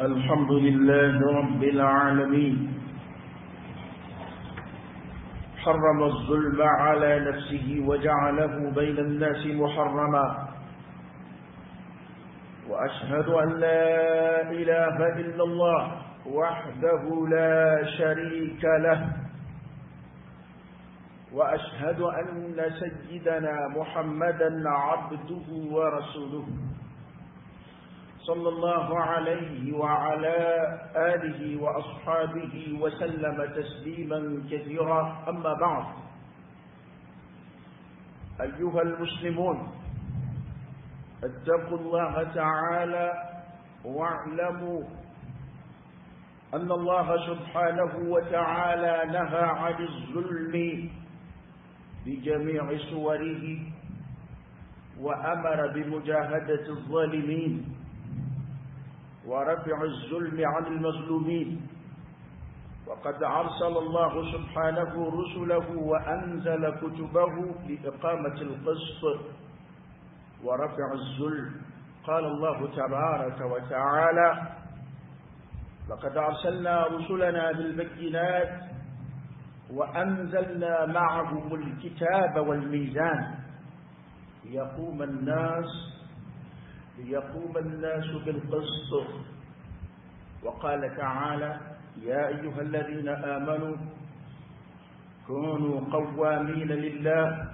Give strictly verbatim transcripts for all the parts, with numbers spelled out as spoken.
الحمد لله رب العالمين حرم الظلم على نفسه وجعله بين الناس محرما وأشهد أن لا إله إلا الله وحده لا شريك له وأشهد أن سيدنا محمدا عبده ورسوله صلى الله عليه وعلى آله وأصحابه وسلم تسليما كثيرا. أما بعد، أيها المسلمون، اتقوا الله تعالى واعلموا أن الله سبحانه وتعالى نهى عن الظلم بجميع صوره وأمر بمجاهدة الظالمين ورفع الظلم عن المظلومين. وقد أرسل الله سبحانه رسله وأنزل كتبه لإقامة القسط ورفع الظلم. قال الله تبارك وتعالى: لقد أرسلنا رسلنا بالبينات وأنزلنا معهم الكتاب والميزان ليقوم الناس ليقوم الناس بالقسط. وقال تعالى: يا أيها الذين آمنوا كونوا قوامين لله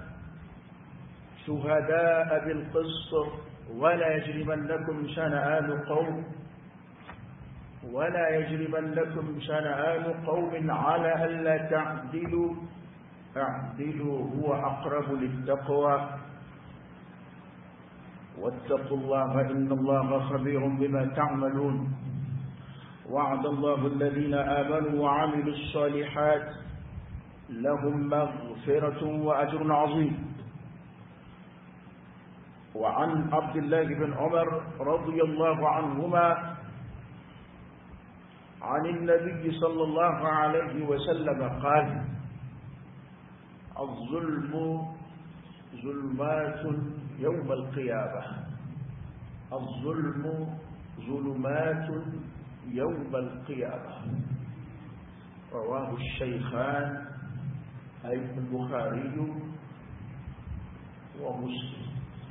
شهداء بالقسط ولا يجرمنكم شنآن قوم ولا يجرمنكم شنآن قوم على ألا تعدلوا اعدلوا هو أقرب للتقوى واتقوا الله إن الله خبير بما تعملون. وعد الله الذين آمنوا وعملوا الصالحات لهم مغفرة وأجر عظيم. وعن عبد الله بن عمر رضي الله عنهما عن النبي صلى الله عليه وسلم قال: الظلم ظلمات يوم القيامة الظلم ظلمات يوم القيامة. رواه الشيخان أي البخاري ومسلم.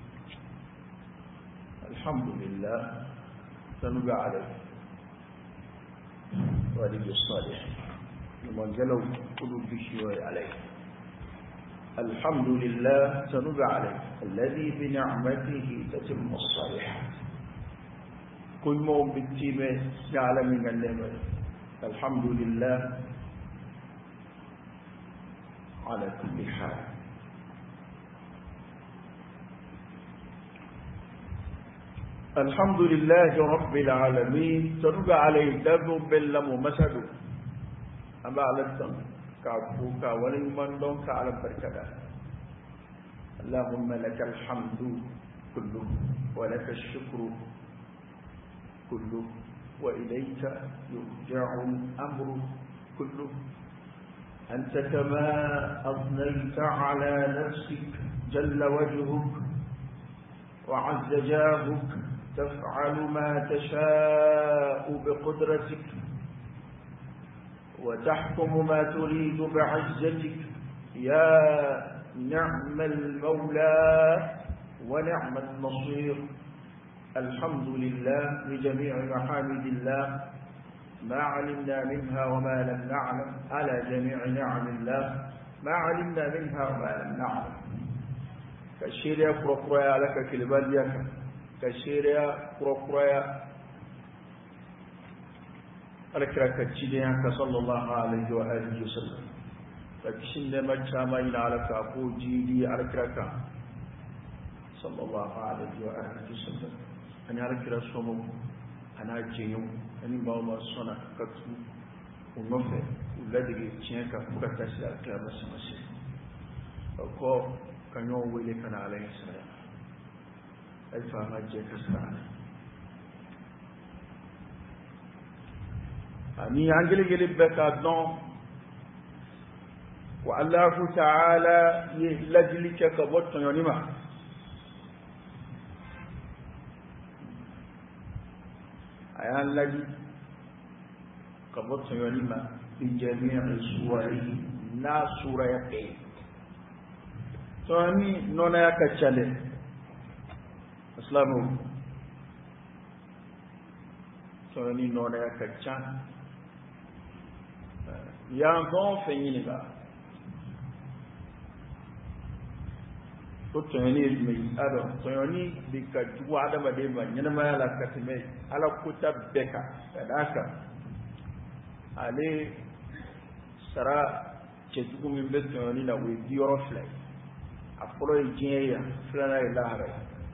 الحمد لله سنبع عليه ولي الصالح لمن جلوا قلوب بشيوه عليه. الحمد لله سنبع عليه الذي بنعمته تتم الصالحات. كل موم بالتيمة يعلم من النعمة. الحمد لله على كل حال. الحمد لله رب العالمين سنبع عليه دابو بلم مسدو أما على الدم كعبوكا ولمن دونك على البركة. اللهم لك الحمد كله ولك الشكر كله وإليك يرجع الأمر كله. أنت كما أثنيت على نفسك جل وجهك وعز جاهك تفعل ما تشاء بقدرتك وتحكم ما تريد بعزتك. يا نعم المولى ونعم النصير. الحمد لله لجميع محامد الله ما علمنا منها وما لم نعلم على جميع نعم الله ما علمنا منها وما لم نعلم. كشيريا كروكرويا لك كلباليك كشيريا كروكرويا أذكرك تشيديانك صلى الله عليه وآله وسلم. فكشين ما جامعين على كأبو جيدي أذكرك صلى الله عليه وآله وسلم. أنا أذكر صومه أنا جيوم أنا باوما صنع كتو ونفع ولدي تشينك فكتاسي أذكر بس مسيح. أكو كان يوم ويلي كان عليه السلام الفهم جيك السلام. أني أنجلي جلب بكادون والله تعالى يهلجلك كبوت يونيما ayan laji kabot yoni ma bi jami'i suwari na sura ya pe to ni nona ya kachale islamu to ni nona ya kachan ya ngon fenyini ba to toni mi ado toni bi ka juwa da ba de ba nyana ma la katime ala kuta beka kadaka ale sara ke jugu min be toni na we dioro fly a folo e jeya flana e lahara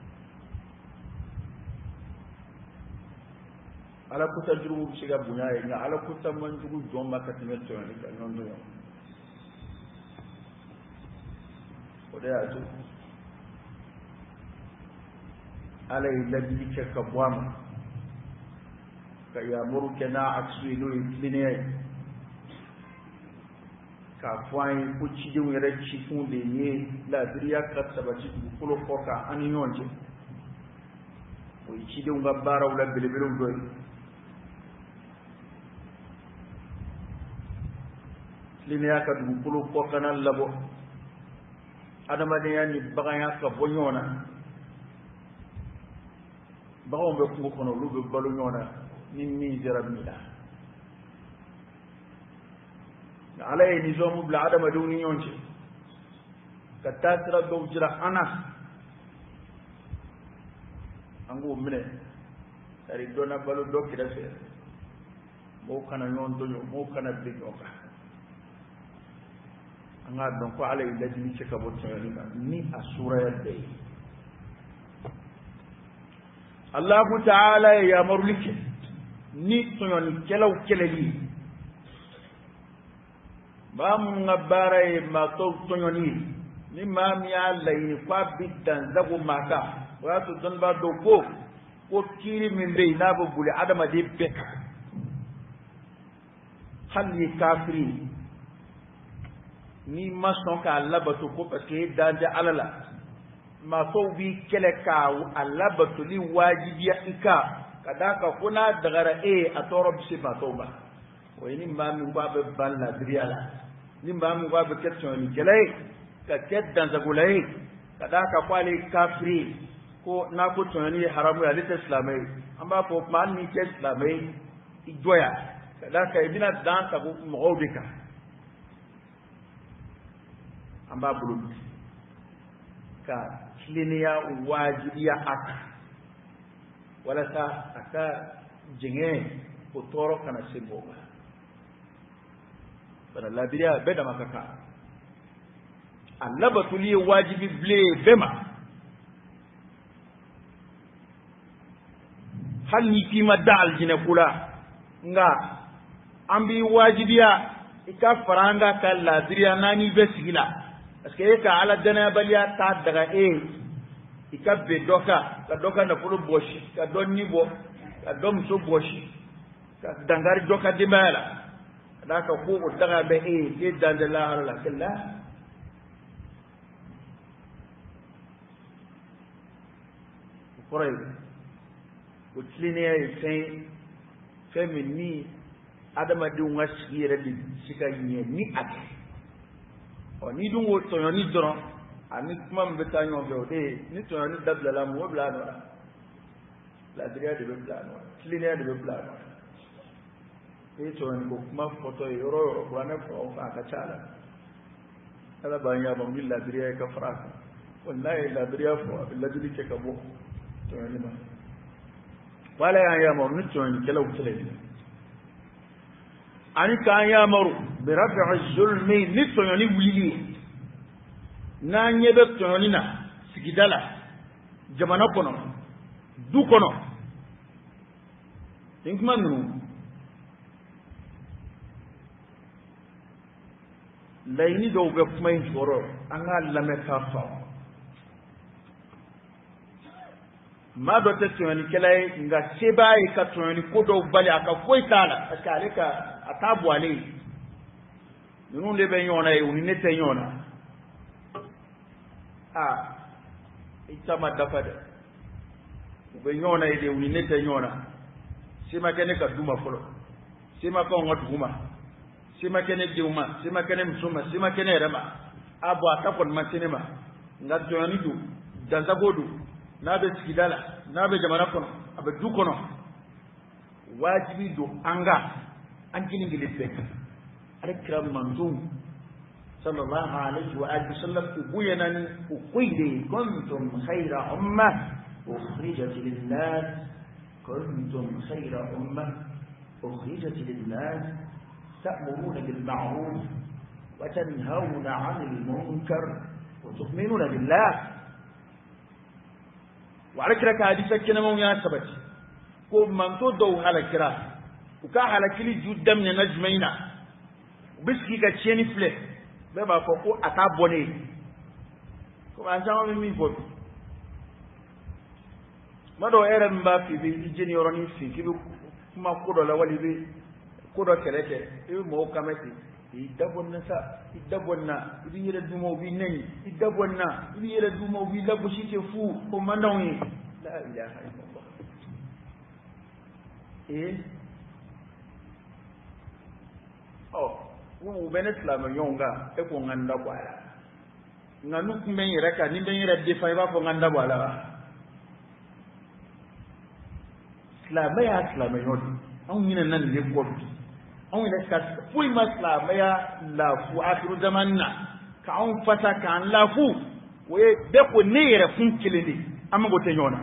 ala kuta jugu shiga bunya e na ala kuta man jugu jomma katime toni ka non do o de azu ala iladi ke kabwama ka yamuru kana aksulu ikline ka fwai ku ci de were ci fun de ni la diriya ka sabati ku kulo foka an yonje o ci de ngabara wala bilbilu doy linya ka du kulo foka nan labo adama de yani bagaya ka bonyona bawo be ko kono lu be balu ñona ni ni jaramila alay ni zomu bla adama do ni ñonci ka tasra do jira anas angu mine ari dona balu do ki dafe mo kana ñon do mo kana be ñoka anga don ko alay ladi ci ka bo ni asura ya dey Allah ta'ala ya marulike ni toyon kelaw keleli ba mun ngabara e ma to toyoni ni ma mi Allah yi fa bidan zago maka wato don ba do ko ko kiri min be na bo bule adama de beka hali kafiri ni ma son ka Allah ba to ko parce que danja alala ma so bi kele ka Allah batuli wajibiya ika kadaka kuna dagara e atoro bisi ma toba o ni ma mi ba be balla driala ni ma mi ba be question ni kele ka ket dan zagulai kadaka kwale kafiri ko na ko toni haramu ya lita islamai amba ko man ni ke islamai idoya kadaka ibina dan ta ko mawdika amba bulu ka liniya wajibiya aka wala sa aka jinge ko toro kana simbo bana labiya beda makaka Allah batuli wajibi ble bema hal ni kima dal jine kula nga ambi wajibiya ika faranga ka labiya nani besigila parce que ka ala dana baliya ta daga e ikabe doka ka doka na pulu boshi ka donni bo ka dom so boshi ka dangari doka di mala da ka ko ko daga be e ke dandala hala kala koray ko tline e fe femini adama di ngasi re di sika ni ni ate o ni dun wo to ni doron ani kuma mbe ta nyon be o de ni to ni dabla la mo bla no la dria de bla no tline de bla no e to ni ko kuma foto yoro yoro ko na ko fa ka chala ala ba nya ba mi la dria ka fraka wallahi la dria fo la dri ke ka bo to ni ma wala ya ya mo ni to ni kala utele ani ka ya maru bi raf'i zulmi ni to ni wili na nyebe to ni na sigidala jamana kono du kono tinkma nu layni do be kuma foro anga lame ka fa ma do te to ni kelay nga sebai ka to ni ko do bali aka foi tala aka ka atabu ale nunu le be yona e uni nete yona ah itama dafade be yona e de uni nete yona sima kene ka duma folo sima ko ngoduma sima kene diuma sima kene musuma sima kene rama abo atakon masinema ngaddo ni du danzagodu nabe sikidala nabe jamana kono abe du kono wajibi do anga ankini ngilibbe alikram manzum sallallahu alayhi wa alihi wasallam ubuyanan uqidi kuntum khayra ummah ukhrijat lin-nas kuntum khayra ummah ukhrijat lin-nas ta'muruna bil ma'ruf wa tanhauna 'anil munkar wa tu'minuna billah wa alikra hadisa kina mun ya sabati ko man to do halakira uka halakili juddam ne najmaina biski ga cheni fle be ba ko ko ata bone ko an jawo mi fo mado ere mba fi bi ijeni oroni fi kibu kuma ko do la wali bi ko do keleke e mo kamati i dabonna sa i dabonna i yele dumo bi nani i dabonna i yele dumo bi labu shi ke fu ko mandawi la ilaha illallah eh oh wo bene islam yonga e ko nganda kwala nganu kumbe yiraka ni ben yira defa ba ko nganda wala islam ya islam yodi an yina nan le ko an yina ka fui maslam ya la fu akhiru zamanna ka an fata ka an la fu we de ko ne yira fun kilini amma go te nyona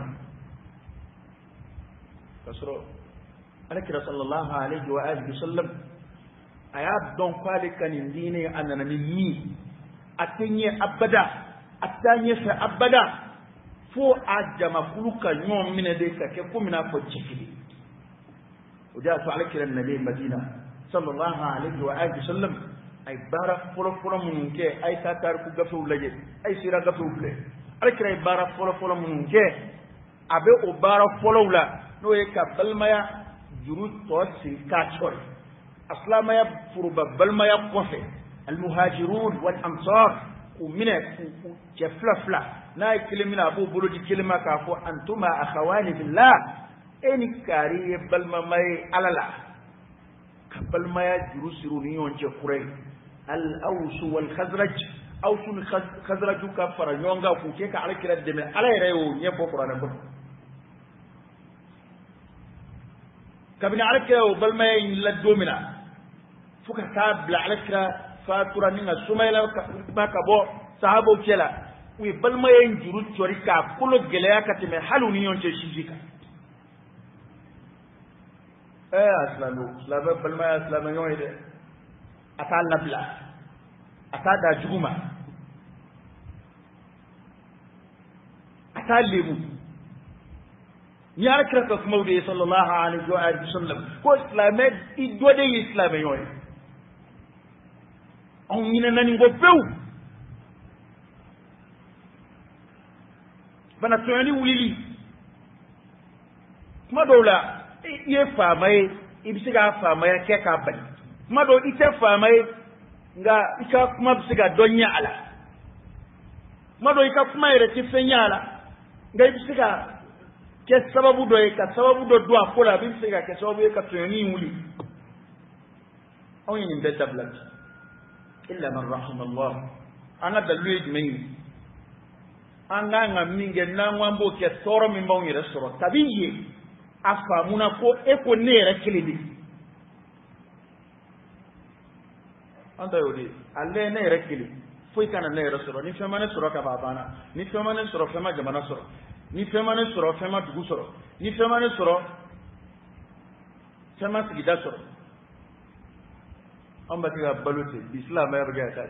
kasro alakira sallallahu alaihi wa alihi wasallam ayab don kwale kanin dine annana minni atenye abada atanye fa abada fo ajama kuluka nyom mine de ka ke kumina fo chikili uja to alakira nabi madina sallallahu alaihi wa alihi wasallam ay bara folo folo mun ke ay tatar ku gafu laje ay sira gafu ble alakira ay bara folo folo mun ke abe o bara folo la no e ka balmaya juru to sin ka chori أسلام يبفر ببلما يقفه المهاجرون والأمصار ومن جفلفلا ناي كلمة أبو بلودي كلمة كافو أنتما أخواني بالله إني كاري بلما ماي ألالا بلما يجرو سرونيون جفرين الأوس والخزرج أوس الخزرج كفر يونغا فوكيك على كلا الدماء على يريو نيبو قرانا بلو كابن على كلا بلما يلدومنا fuka ta bla alakra fatura ninga sumayla ma ka bo sahabo kela wi balma yen juru tori ka kulo gele ya katime halu ni yonce shijika eh aslamu laba balma aslamu yoide ata labla ata da juguma ata lemu ni alakra ka kuma wi sallallahu alaihi wa alihi wasallam ko islamed idode islamu yoide on yina nani ngo pew bana toyani wulili kuma dawla ye famaye ibisiga famaye ke ka bani kuma do ite famaye nga ika kuma bisiga donya ala kuma do ika kuma yere ti fenya ala nga ibisiga ke sababu do ka sababu do do akola bisiga ke sababu ka toyani wuli on yin beta black illa man rahimallah anga dalwe jmengi anga nga minge na ngwambo ke toro mi mbaw yere soro tabiye afa muna ko e ko nera kilidi anda yodi alle nera kili foi kana nera soro ni fema ne soro ka babana ni fema ne soro fema jamana soro ni fema ne soro fema dugu soro ni fema ne soro fema sigida soro amba tiga balute islam ya baga ta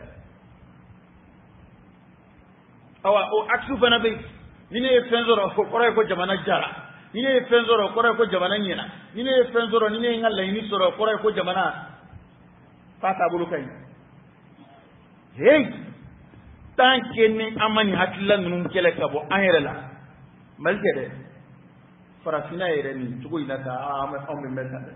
awa o aksu fana be ni ne fenzoro ko kore ko jamana jara ni ne fenzoro kore ko jamana nyina ni ne fenzoro ni ne ngalla ni soro kore ko jamana fata bulu kai hey tanke ni amani hakilla nun kele kabo ayrela malgede farafina yere ni tugo ina ta ama on me meta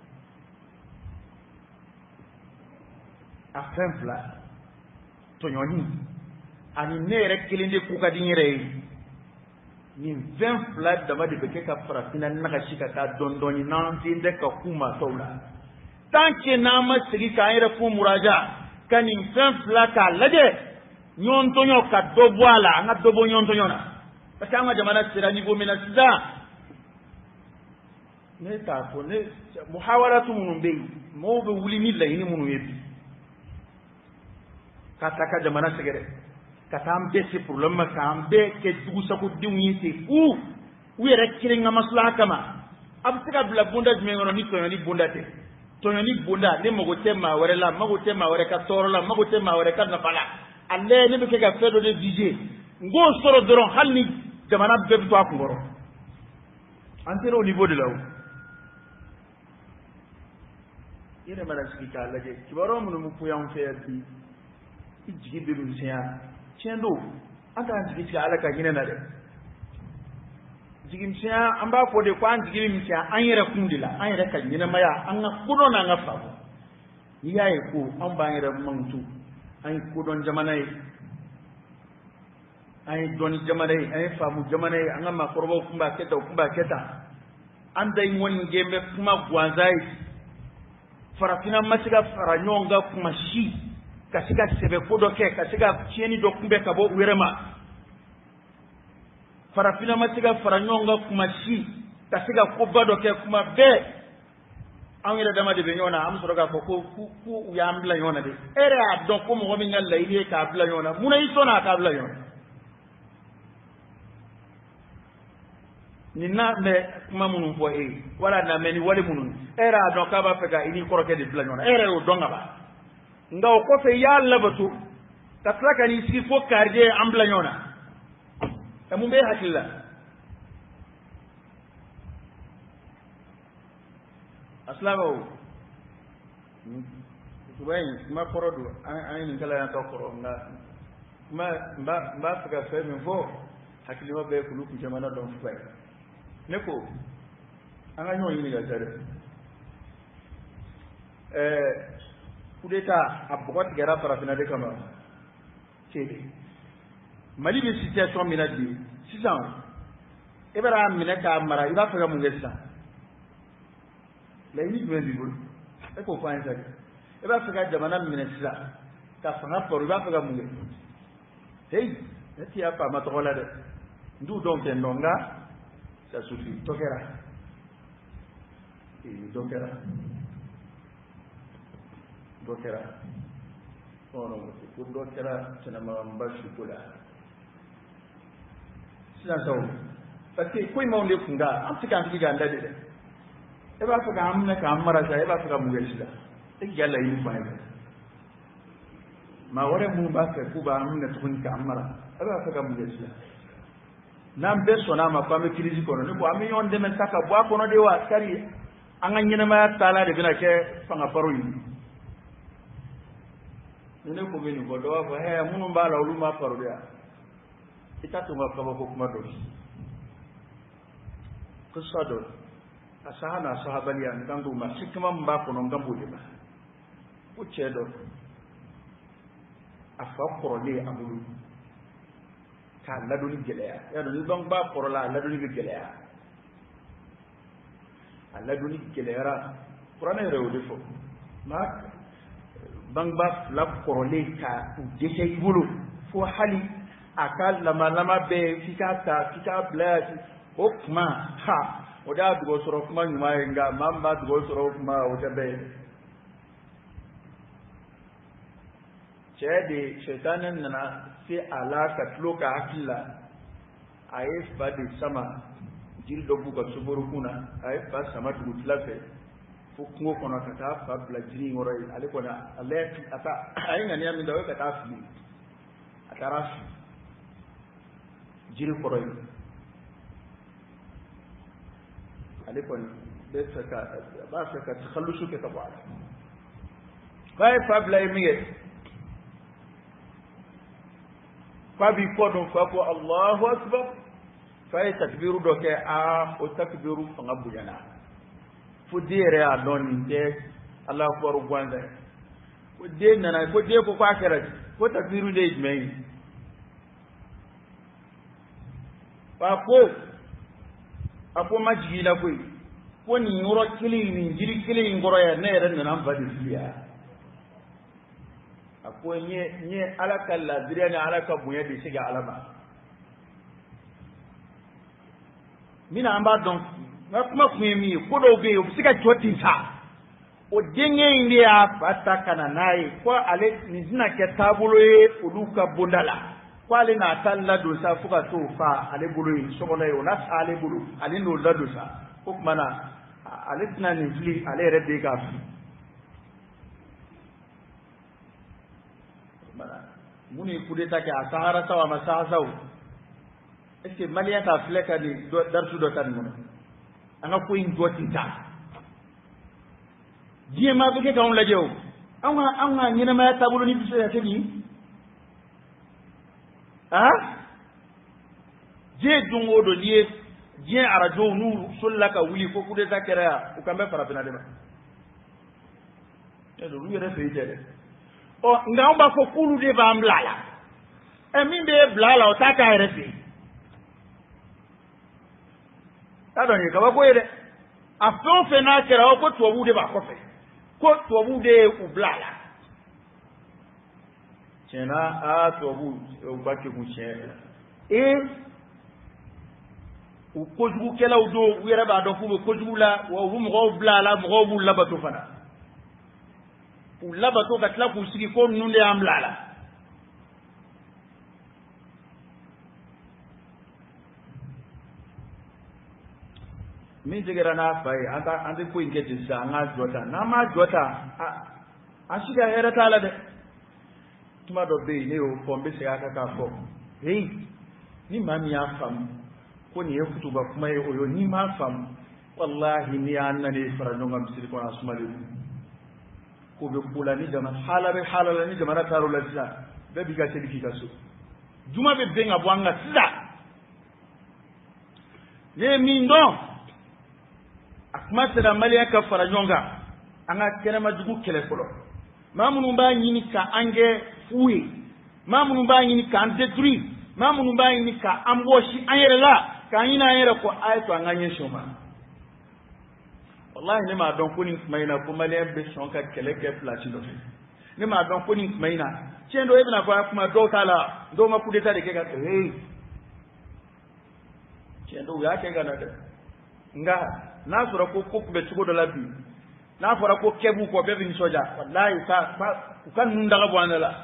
afenfla to nyoni ani nere kilinde kuka dinire ni vingt da madi beke ka farafina naka shika ka dondoni nan tinde ka kuma tawla tanke na ma sigi ka ira fu muraja kanin fen fla ka lade nyontonyo ka dobo ala nga dobo nyontonyo na kama jamana sira ni bomina sida ne ta ko ne muhawaratu mun be mo be wuli ni la ni mun yebi ka taka jamana segere ka tambe ce problème ka ambe ke dugu sako diwi te u u yere kire nga maslaha kama abtika bla bunda jme ngono ni to ni bunda te to ni bunda ne mago te ma wore la mago te ma wore ka toro la mago te ma wore ka na fala alle ne be ke ga fedo de vije ngo soro doron halni jamana be to akungoro antero au niveau de là-haut yene mara sika lage kibaro mun mu puyan fe bi ijigi be mun siya cendo anta jigi ga alaka gina na de jigi siya an ba ko de kwan jigi mi siya an yere kundila an yere kan gina maya an ga kudo na nga fa yayi ko an ba yere mantu an kudon jamanai ay don jamanai ay famu jamanai an ga makorobo kumba keta kumba keta an dai woni gembe kuma gwanzai farafina masiga faranyonga kuma shi kasika sebe kodo ke kasika chieni do kumbe kabo werema farafina masiga faranyonga kuma shi kasika koba do ke kuma be an yira dama de be nyona am soroga ko ko ku ya ambla nyona de ere a don ko mo mi ngalla ile ka abla nyona muna isona ka abla nyona ni na me kuma munun fo e wala na me ni wale munun era do ka ba feka ini koroke de bla nyona era o donga ba nga o ko fe ya labatu tatlaka ni si fo karje am bla nyona e mun be hakilla aslamo tubayi ma korodo an ni kala ya to koro nga ma ba ba feka fe min fo hakili ma be kulu ku jamana don fay neko anga ñoo yini ga tare eh kudeta abot gara parafina de kama cede mali bi situation minadi sisan ebara minaka mara iba faga mu ngesa la ni be libul e ko fa insa eba faga jamana minesa ka fanga por iba faga mu ngesa hey eti apa ma to la de ndu donc ndonga ça suffit tokera et tokera tokera oh non c'est pour tokera c'est na mamba chocolat c'est ça parce que quoi mon le funga am tika tika anda de e ba fa ga amna ka amara sa e ba fa ga mu gelsida e yalla yi fa ne ma wore mu ba ka ku ba amna tukun ka amara e ba fa ga mu gelsida nam be sona ma fami kiriji kono ni ko ami yon de men saka bo kono de wa kari anga nyina ma tala de bina ke fanga faru yi ne ko be ni ko do wa he munu mbala ulu ma faru ya itatu ma ko ko kuma do ko sado asahana sahabali ya ngangu ma sikama mba kono ngambu de ba ko chedo afa ko le amulu ka laduni geleya ya do ni bang ba porola laduni geleya laduni gelera qur'ana rew defo ma bang ba la korole ka deke ibulu fo hali akal lama lama be fikata fika blast okma ha oda dugo soro kuma nyuma nga mamba dugo soro kuma otabe chede shaytanan nana sai alaka tloka akilla ayef ba de sama jildo buka suburu kuna ayef ba sama tutlafe fukungo kono kata fa bla jiri ngorai ale kona ale ata ayinga ni aminda we kata fi atara jiri koroi ale kon de saka ba saka takhallusu ke tabwa bay fa bla yimiye fabi kodon fako Allahu akbar fay takbiru doke a o takbiru fanga bujana fu dire a don de Allah akbar gwanda ko de nana ko de ko kwa kera ko takbiru de mai fako apo majigi la ko woni yoro kili ni jiri kili ngoro ya ne ran nan ba disiya akwai nye nye alaka ladire ne alaka bunye de shiga alama mina amba don na kuma mi ko do be o siga joti sa o denge inde ya fata kana nai ko ale ni zina ke tabulo e uluka bondala ko ale na talla do sa fuka to fa ale bulu yi so na yo na sa ale bulu ale no lado sa ko kuma na ale tna ni fli ale redde ka fi bana muni kudeta ke asahara sawa masahau est-ce que malia ta fleka ni darsu do tan mun anga ko in doti ta die ma be ka on la jew anga anga nyina ma tabulo ni biso ya tedi ha je dungo do die je arajo nuru sullaka wuli ko kude zakara ukambe farabina dema e do yere fe jere o ngamba ko kulu de ba mlala e min be blala o taka erefi tado ni ka ba ko yere afo fe na kera o ko to wude ba ko fe ko to wude u blala chena a to wu o ba ke ku che e u ko jugu kela u do were ba do fu ko jugu la wo hu mo blala mo bu labato fana u labato ka tla ku sigi ko nunde am lala mi jigera na fai anta ante ko ingeti sa nga jota na ma jota a shiga era tala de tuma do be ne o pombe se aka ka fo hey ni mami ya fam ko ni kutuba kuma yo yo ni ma fam wallahi ni annani farano ngam sir ko asmali ko be kula ni jama halare halala ni jama taro la sila be biga sediki kaso juma be benga bwanga sila ne mindo akma sera maliya ka faranyonga anga kene majugu kele kolo mamunu ba nyini ka ange fuyi mamunu ba nyini ka antetri mamunu ba nyini ka amboshi anyere la ka nyina anyere ko ayto anganye shoma wallahi ne ma don kuni maina ko maliya be shonka kele ke platino ne ma don kuni maina chendo ibna kwa kuma do tala do ma kudeta de ke ga hey chendo ya ke ga na de nga na sura ko ko be tugo do labi na fara ko kebu ko be bin soja wallahi ka kan nun daga bwana la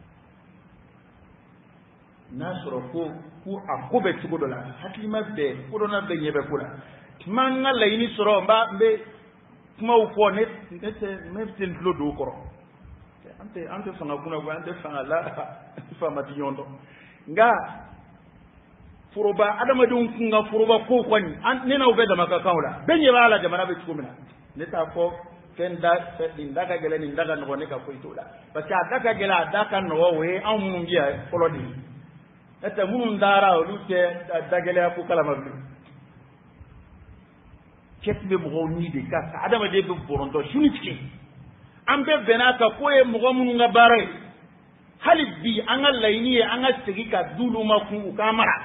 na sura ko ku a ko be tugo do la hakima be ko do na be nyebe kula manga la ini sura mba be kuma u ko ne nete meftin lo do ko ante ante fanga kuna ko ante fanga la fama di yondo nga furuba adama dun kunga furuba ko kwani an ne na ubeda maka kaula benye bala jamana be tukumina ne ta ko kenda din daga gele ni daga no ne ka ko itola parce que daga gele daga no we an mun biya folodi eta mun ndara o lute daga gele ko kala mabbi ketbe mo ni de ka adama de be borondo shunitiki an be benaka ko e mo mun nga bare halibi an Allah ni an asigi ka dulu ma ku kamara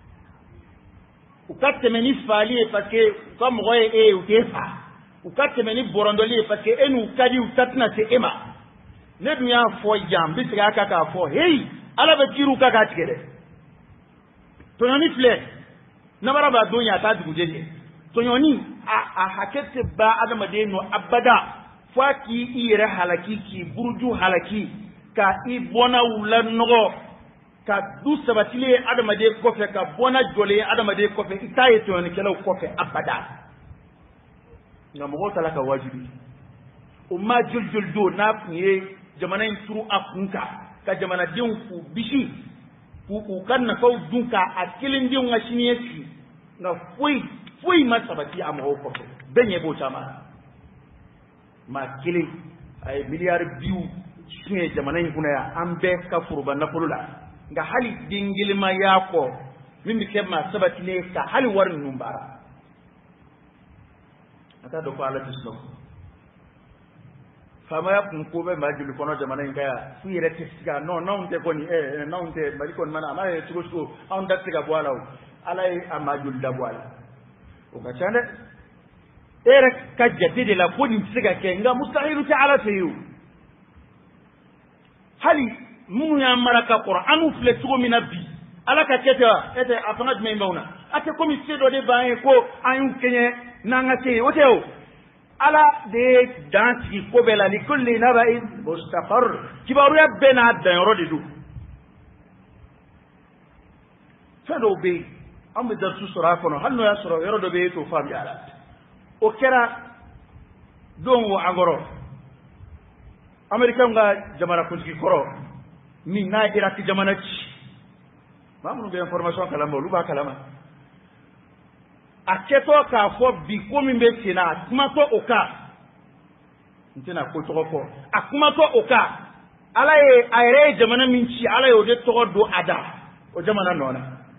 ukate meni fali parce que comme roye e utefa ukate meni borondoli parce que enu kadi utatna se ema ne dunya fo jam bisga ka ka fo hey ala be kiru ka ka tigede to nyoni fle na maraba dunya ta duguje to nyoni a a hakete ba adama de no abada faki ire halaki ki burju halaki ka i bona ulan nogo ka du sabatile adama de kofe ka bona jole adama de kofe itaye to ne kelo kofe abada ngam go talaka wajibi umma juljul do na kuye jamana inturu akunka ka jamana din ku bishi ku ku kan na fau dunka akilin din ngashini yesi na fui fui ma sabati amo kofe benye bo chama ma kile ay miliyar biu shine jamana kuna ya ambe ka furba na fulula nga hali dingilima yako mimi kema sabati ne ka hali warin numbara ata do ko ala tisno fama ya kun be majulu kono jamana ngaya fu yere tisiga no no unte koni eh no unte bari kon mana ama e tugo tugo on datsiga bwala ala e amajul da bwala o ka chande ere ka jate de la ko nin tɛ se ka kɛ nka mustahilu tɛ ala fɛ yen o hali minnu y'an mara ka kɔrɔ an n'u filɛ cogo min na bi ala ka kɛ tɛ wa e tɛ a fanga jumɛn b'anw na a tɛ komi se dɔ de b'an ye ko an y'u kɛɲɛ n'an ka se ye o tɛ o ala de ye dan sigi ko bɛɛ la ni kulli naba'in mustaqarr kibaruya bɛɛ n'a danyɔrɔ de don fɛn dɔw bɛ yen an bɛ darisu sɔrɔ a kɔnɔ hali n'o y'a sɔrɔ yɔrɔ dɔ bɛ yen e t'o faamuya la o kɛra don o an kɔrɔ amerikɛnw ka jamanakuntigi kɔrɔ min n'a iraki jamana ci maa minnu bɛ information kalama olu b'a kalama a kɛtɔ k'a fɔ bi ko min bɛ sen na a kumatɔ o kan n tɛna ko tɔgɔ fɔ a kumatɔ o kan ala ye a yɛrɛ ye jamana min ci ala ye o de tɔgɔ don a da o jamana nɔ na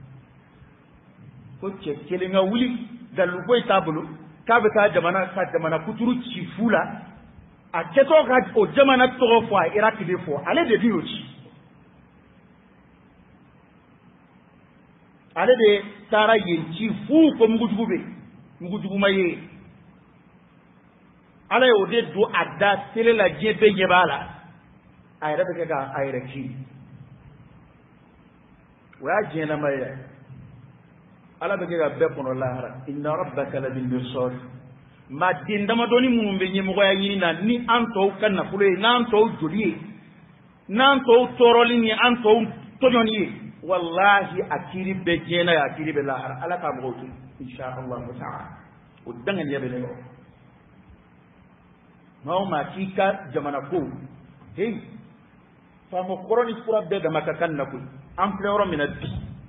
ko cɛ kelen ka wuli dalu foyi t'a bolo k'a bɛ taa jamana ka jamana kuturu ci fu la a kɛtɔ ka o jamana tɔgɔ fɔ a iraki de fɔ ale de bi y'o ci ale de taara yen ci fu ko mugujugu bɛ mugujugu ma ye ala ye o de don a da tele la diɲɛ bɛɛ ɲɛ b'a la a yɛrɛ bɛ kɛ k'a yɛrɛ ci o y'a diɲɛlama ye ala bɛ kɛ ka bɛɛ kɔnɔ lahara inna rabbaka labil mirsad maa den damadɔni minnu bɛ ɲɛmɔgɔya ɲini na ni an tɔw ka nafolo ye n'an tɔw joli ye n'an tɔw tɔɔrɔli ni an tɔw tɔɲɔni ye wallahi a kiiri bɛɛ diɲɛ na ye a kiiri bɛ lahara ala k'a mɔgɔw to insha Allah ta'ala o danganiya bɛ ne yɔrɔ maa o maa k'i ka jamana ko hey faama kɔrɔ ni fura bɛɛ dama ka kan na koyi an filɛ yɔrɔ min na bi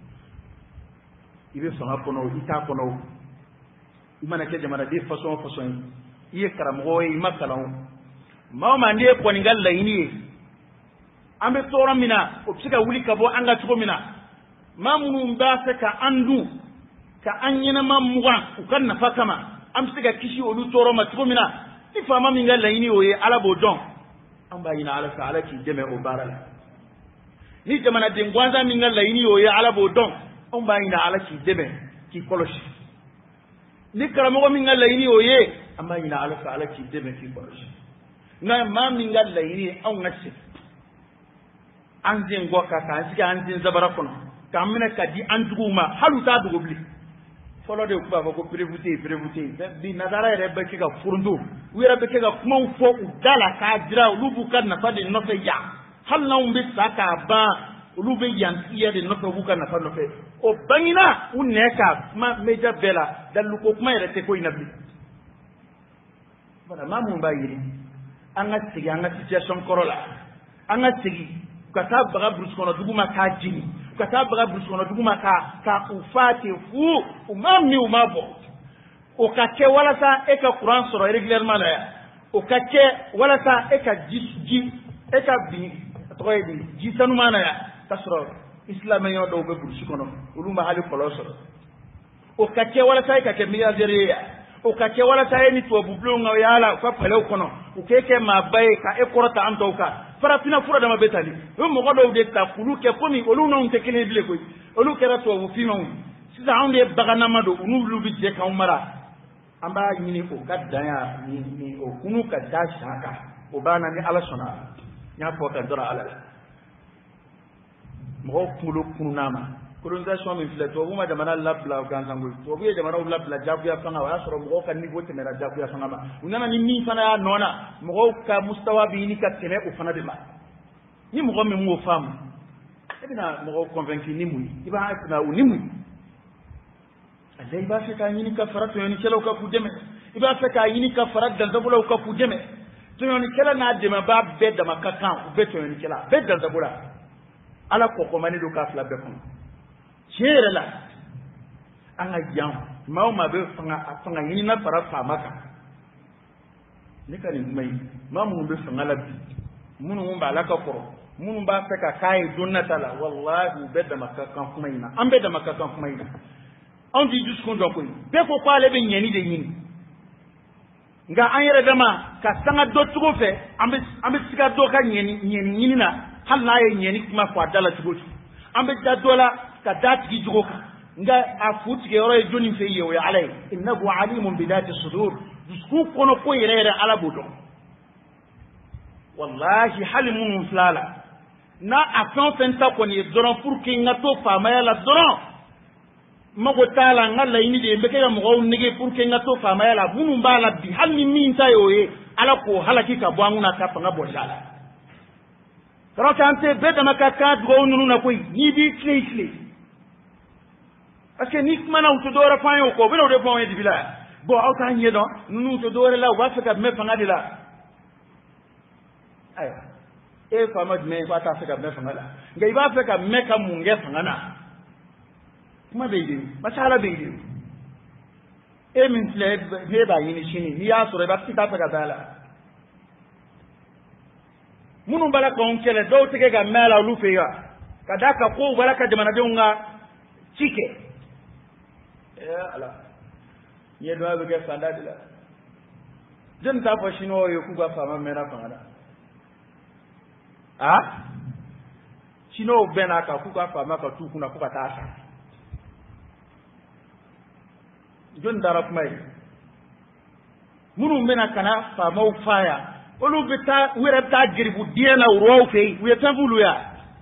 i bɛ fanga kɔnɔ i t'a kɔnɔ i mana kɛ jamanaden façon o façon ye i ye karamɔgɔ ye i ma kalan o maa o maa n'i ye kɔni ka laɲini ye an bɛ tɔɔrɔ min na o bɛ se ka wuli ka bɔ an ka cogo min na maa minnu b'a fɛ ka an dun ka an ɲɛnama mugan u ka nafa kama an bɛ se ka kisi olu tɔɔrɔ ma cogo min na ni faama min ka laɲini o ye ala b'o dɔn an b'a ɲini ala fɛ ala k'i dɛmɛ o baara la ni jamanaden gansan min ka laɲini o ye ala b'o dɔn an b'a ɲini ala k'i dɛmɛ k'i kɔlɔsi ni karamɔgɔ min ka laɲini o ye an b'a ɲini ala fɛ ala k'i dɛmɛ k'i kɔlɔsi nka maa min ka laɲini ye anw ka se an sen gɔ ka k'an sigi an sen zabara kɔnɔ k'an minɛ ka di an juguw ma hali u t'a dogo bilen fɔlɔ de tun b'a fɔ ko perevute perevute bi nazara yɛrɛ bɛ kɛ ka foronto u yɛrɛ bɛ kɛ ka kumaw fɔ u da la k'a jira olu b'u ka nafa de nɔfɛ yan hali n'anw bɛ sa k'a ban olu bɛ yan tigiya de nɔfɛ u b'u ka nafa nɔfɛ o bangina u nɛ ka kuma media bɛɛ la daliluko kuma yɛrɛ tɛ ko in na bilen voilà maa minnu b'a yiri an ka segin an ka situation kɔrɔ la an ka segin ka taa baga burusi kɔnɔ dugu ma k'a jeni ka taa baga burusi kɔnɔ dugu ma ka ka u fa ten fu u ma min u ma bɔ o ka kɛ walasa e ka courant sɔrɔ régulièrement la yan o ka kɛ walasa e ka ji ji e ka bin tɔgɔ ye di ji sanuman na yan k'a sɔrɔ isilamɛɲɔ dɔw bɛ burusi kɔnɔ olu ma hali kɔlɔn sɔrɔ o ka kɛ walasa e ka kɛ milliardaire ye yan o ka kɛ walasa e ni tubabu bulonw ka yaala u ka palais kɔnɔ u k'e kɛ maaba ye ka e kɔrɔta an tɔw kan farafinna fura dama bɛ tali o mɔgɔ dɔw de ta k'olu kɛ komi olu n'anw tɛ kelen ye bilen koyi olu kɛra tubabu finmanw ye sisan anw de ye baganama don u n'olu bɛ jɛ k'anw mara an b'a ɲini o ka dan yan ni ni o kunu ka da san kan o b'a na ni ala sɔnna n y'a fɔ ka dɔrɔn ala la mɔgɔw kunkolo kununna ma colonisation min filɛ tubabu ma jamana labila gansan koyi tubabu ye jamanaw labila jagoya fanga o y'a sɔrɔ mɔgɔw ka niveau tɛmɛra jagoya fanga ma u nana ni min fana y'a nɔ na mɔgɔw ka mustawa bɛ ɲini ka tɛmɛ o fana de ma ni mɔgɔ min m'o faamu e bɛna mɔgɔw convaincre ni mun ye i b'a tɛmɛ o ni mun ye ale i b'a fɛ k'a ɲini ka fara tɔɲɔnikɛlaw kan k'u dɛmɛ i b'a fɛ k'a ɲini ka fara danzabolaw kan k'u dɛmɛ tɔɲɔnikɛla n'a dɛmɛbaa bɛɛ dama ka kan u bɛɛ tɔɲɔnikɛla bɛɛ danzabola ala kɔkɔmani don k'a fila bɛɛ kɔnɔ tiɲɛ yɛrɛ la an ka yan maa o maa bɛ fanga fanga ɲinina fara faama kan ne ka nin kuma in maa minnu bɛ fanga la bi minnu b'a la ka kɔrɔ minnu b'a fɛ ka k'a ye don nata la walahi u bɛɛ dama ka kan kuma in na an bɛɛ dama ka kan kuma in na anw tɛ dusukun dɔn koyi bɛɛ ko k'ale bɛ ɲɛni de ɲini nka an yɛrɛ dama ka sanga dɔ cogo fɛ an bɛ an bɛ siga dɔ ka ɲɛni ɲɛni ɲini na hali n'a ye ɲɛni kuma fɔ a da la cogo o cogo an bɛ da dɔ la ka da tigi jogo kan nka a fu tigɛyɔrɔ ye jɔnni fɛ yen o ye ala ye innahu alimun bidati sudur dusku kono ko yere yere ala bodo wallahi hal mun flala na afan fenta ko ni doron pour que ngato fama ya la doron mago tala ngala ini de be kay mo nige pour que ngato fama ya la bunu mbala bi hal ni min tayoye ala ko halaki ka bwanguna ka panga bojala karo kante be dama ka ka do nunu na koy ni bi clé clé parce que ni mana uto dora fanyo ko be do de bon e bila bo aw ta nyedo nunu to dora la wa faka me fanga de la ay e fama de me fa ta faka me fanga la ngai ba faka me ka munge fanga na kuma be di masala be di e min clé be ba yini shini ni ya so re ba kita faka dala munu bala ko on kele do tege ga mala lu fe ya kadaka ko bala ka jamana de unga chike ya ala ye do abe ke sanda dila jen ta fa shino yo ku ga fama mera fanga ah shino bena ka ku ga fama ka tu kuna ku ka ta sa jon darap mai munu mena kana fama u faya olu bita wera ta giribu diena urwa fe we tanfulu ya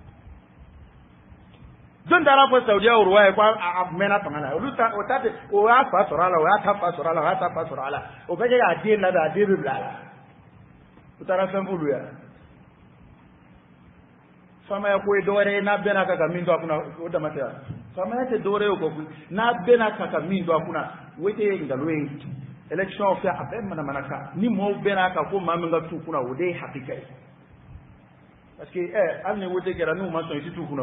don dara ko saudiya urwa ko amena tangana olu ta o ta o ya fa sorala o ya ta fa sorala o ya ta fa sorala o be ya diena da diru bla utara tanfulu ya fama ya ko dore na bena kaka mindo akuna o da mata fama ya te dore ko na bena kaka mindo akuna wete ngalwe election fait après mana manaka ni mo bena ka ko maminga tu kuna wode hakika parce que eh alne wote kera nu ma so itu tu kuna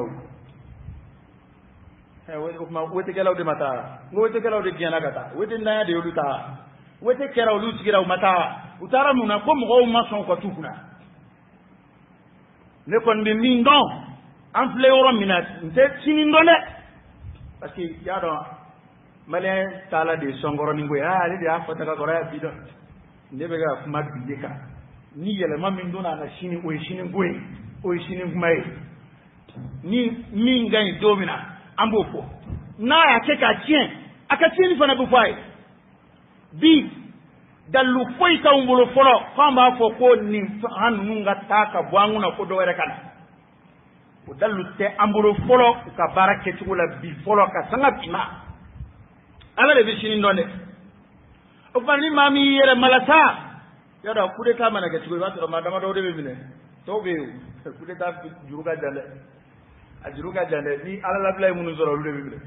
eh wote ma wote kera de mata wote kera de giana kata wote ndaya de yuluta wote kera ulu tigira mata utara muna ko mo ma so ko tu kuna ne kon bi mindon en fleur minat nte sinindole parce que ya do male tala de songoro ni ngoya ali de afata ka gora bido ndebe ga kuma bideka ni yele mamin dona na shini o shini ngoy o shini ngmai ni minga ni domina ambofo na ya keka tien akatini fana bu fai bi dalu foi ka umbulo folo famba fo ko ni hanu nga taka bwangu na ko do were kana o dalu te ambulo folo ka barake tukula bi folo ka sanga pima ala le bishini ndone o fani mami yere malasa yada kude ta mana ga tugo ba to madama do de bine to be kude ta juruga jande a juruga jande ni ala la blay munu zoro lu de bine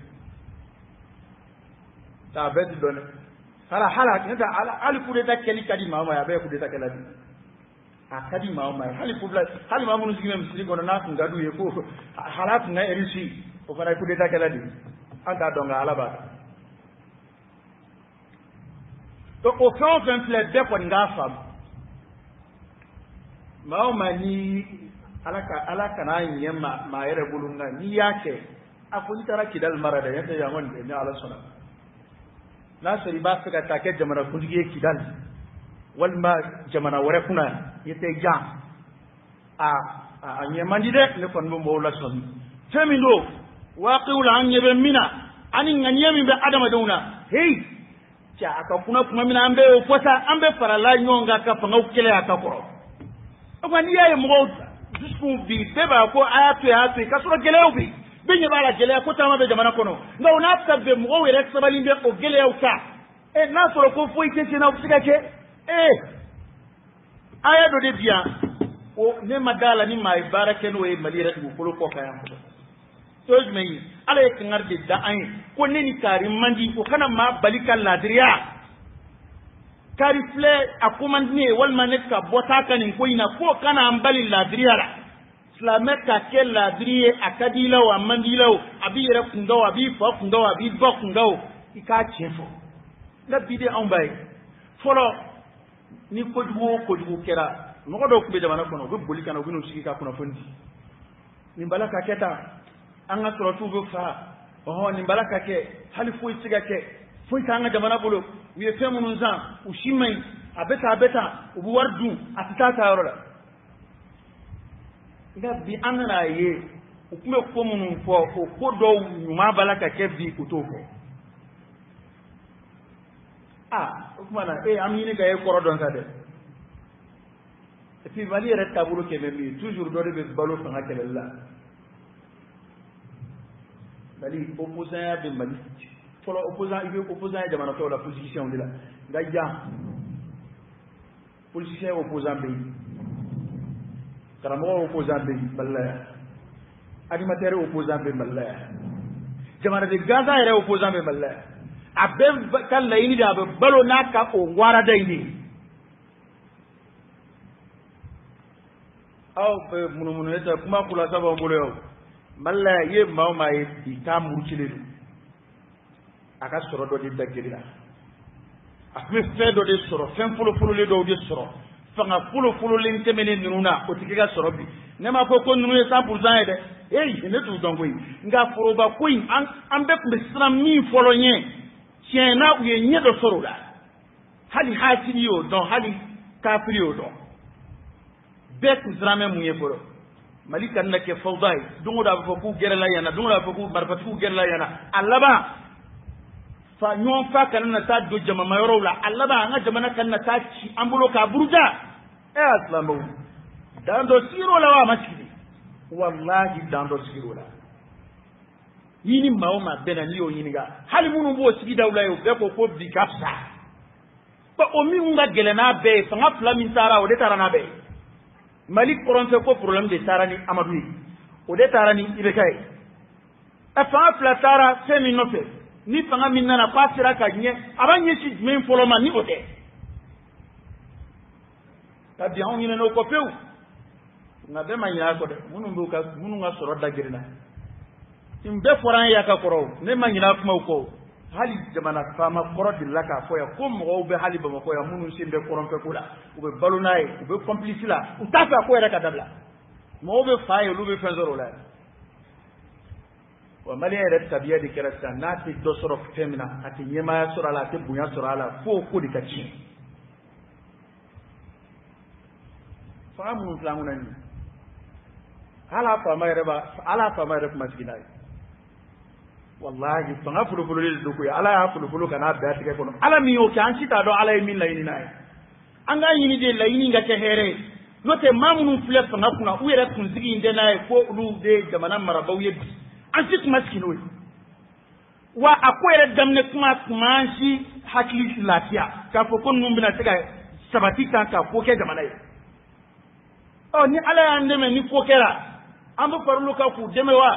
ta bet done hala hala kenta ala ali kude ta keli kadi mama ya be kude ta kala a kadi mama hali kubla hali mama munu sigime msiri kono na ngadu ye ko hala tuna erisi o fara kude ta kala di anta donga ala ba to o fɛn fɛn filɛ bɛɛ kɔni k'a faamu maa o maa ni ala ka ala kana ɲɛ maa maa yɛrɛ bolo nka n'i y'a kɛ a fɔ n'i taara kidali mara dɛ n'o tɛ yan kɔni ni ala sɔnna n'a sɔrɔ i b'a fɛ ka taa kɛ jamanakuntigi ye kidali walima jamana wɛrɛ kunna i tɛ jan a a ɲɛ man di dɛ ne kɔni bɛ mɔgɔw lasɔmi fɛn min don waaqiw la an ɲɛ bɛ min na ani ŋaniya min bɛ adamadenw na heyi ja aka kuna kuma mina ambe o fota ambe farala nyonga ka fanga ukele akakoro kwa ni yaye mo jusqu'u bi beba ko ayatu ayatu ka sura gele obi benye bala gele ko tama be jamana kono nga una tabbe mo were sabali be o gele uka e na soro ko foi tete na usika ke e aya do de bien o ne madala ni mai barake no e malira du ko ko kaya ko toj mai ala ye kangar de da an ko ne ni kari mandi ko kana ma balika ladriya kari fle akomandne wal maneka bota kanin ko ina ko kana ambali ladriya la islameka ke ladriye akadila wa mandila abi yere kundaw abi fa kundaw abi ba kundaw ika chefo la bide on bay folo ni ko duwo ko duwo kera mo do ko be jamana kono go bolika na gunu sigi ka kuna fondi ni balaka keta anga suratu bu fa oh ni balaka ke hali foi siga ke foi tanga jamana bolo wi femunu zan ushimai abeta abeta ubu wardu atitata yorola nga bi anana ye ukume ko munu fo o ko do nyuma balaka ke bi utofo ah o kuma na e am yini ga e koro don sa de et puis Mali yɛrɛ taabolo kɛmɛ min toujours dɔ de bɛ balo fanga kɛlɛli la Mali opposant ya bɛ Mali fɔlɔ opposant i bɛ opposant ya jamana tɔw la politicien de la nka ja politicien opposant bɛ yen karamɔgɔ opposant bɛ yen Mali la yan animateur opposant bɛ Mali la yan jamanaden gansan yɛrɛ opposant bɛ Mali la yan a bɛɛ ka laɲini de a bɛ balo n'a ka o warada in de aw bɛ munumunu ne tɛ kuma kula sabu bolo yaw Mali la i ye maa o maa ye bi k'a murucilen don a ka sɔrɔ dɔ de da gere la a tun bɛ fɛn dɔ de sɔrɔ fɛn folofololen dɔw de sɔrɔ fanga folofololen tɛmɛnen ninnu na o tɛ kɛ ka sɔrɔ bi ne m'a fɔ ko ninnu ye cent pour cent ye dɛ ee ne t'u dɔn koyi nka foroba ko in an an bɛɛ tun bɛ siran min fɔlɔ ɲɛ tiɲɛ na u ye ɲɛ dɔ sɔrɔ o la hali hakili y'o dɔn hali kafiri y'o dɔn bɛɛ tun siranmɛ mun ye fɔlɔ Mali ka na kɛ fawda ye don o don a bɛ fɔ k'u gɛrɛla yan na don o don a bɛ fɔ k'u marifatigiw gɛrɛla yan na a laban fa ɲɔgɔn fa kana na taa don jamana yɔrɔw la a laban an ka jamana kana na taa ci an bolo k'a buruja e y'a silamɛw dan dɔ sigir'o la wa a ma sigi wallahi dan dɔ sigir'o la n'i ni maa o maa bɛɛ na n'i y'o ɲininka hali minnu b'o sigidaw la ye o bɛɛ ko ko bi ka fisa o min ka gɛlɛn n'a bɛɛ ye fanga fila min taara o de taara n'a bɛɛ ye Mali kɔrɔnfɛ ko problème de taara ni Amadu ye o de taara ni I B K ye ɛ fanga fila taara fɛn min nɔfɛ ni fanga min nana k'a sera ka ɲɛ a b'a ɲɛsin jumɛn fɔlɔ ma ni o tɛ ka bi anw ɲinɛna o kɔ pewu nka bɛɛ ma ɲinɛ a kɔ dɛ minnu b'u ka minnu ka sɔrɔ dagirinna nin bɛɛ fɔra an ye a ka kɔrɔ ne ma ɲinɛ a kumaw kɔ hali jamana faama kɔrɔ delila k'a fɔ yan ko mɔgɔw bɛ hali Bamakɔ yan minnu sen bɛ kɔrɔnfɛ ko la u bɛ balo n'a ye u bɛ complice la u t'a fɛ a ko yɛrɛ ka dabila mɔgɔw bɛ fa ye olu bɛ fɛn sɔrɔ o la yan wa maliyɛn yɛrɛ tabiya de kɛra sisan n'a tɛ dɔ sɔrɔ fɛn min na a tɛ ɲɛmaaya sɔrɔ a la a tɛ bonya sɔrɔ a la f'o ko de ka tiɲɛ fanga minnu filɛ an kunna nin hali a faama yɛrɛ b'a hali a faama yɛrɛ kuma sigi n'a ye wallahi fanga folofololen de don koyi ala y'a folofolo ka n'a bɛɛ a tigɛ kɔnɔ ala min y'o kɛ an si t'a dɔn ala ye min laɲini n'a ye an k'a ɲini de laɲini ka kɛ hɛrɛ ye n'o tɛ maa minnu filɛ fanga kunna u yɛrɛ kunsigi in tɛ n'a ye ko olu de ye jamana marabaaw ye bi an si kuma sigi n'o ye wa a ko yɛrɛ daminɛ kuma kuma an si hakili lafiya k'a fɔ ko ninnu bɛna se ka sabati kan ka ko kɛ jamana ye ɔ ni ala y'an dɛmɛ ni ko kɛra an bɛ fara olu kan k'u dɛmɛ wa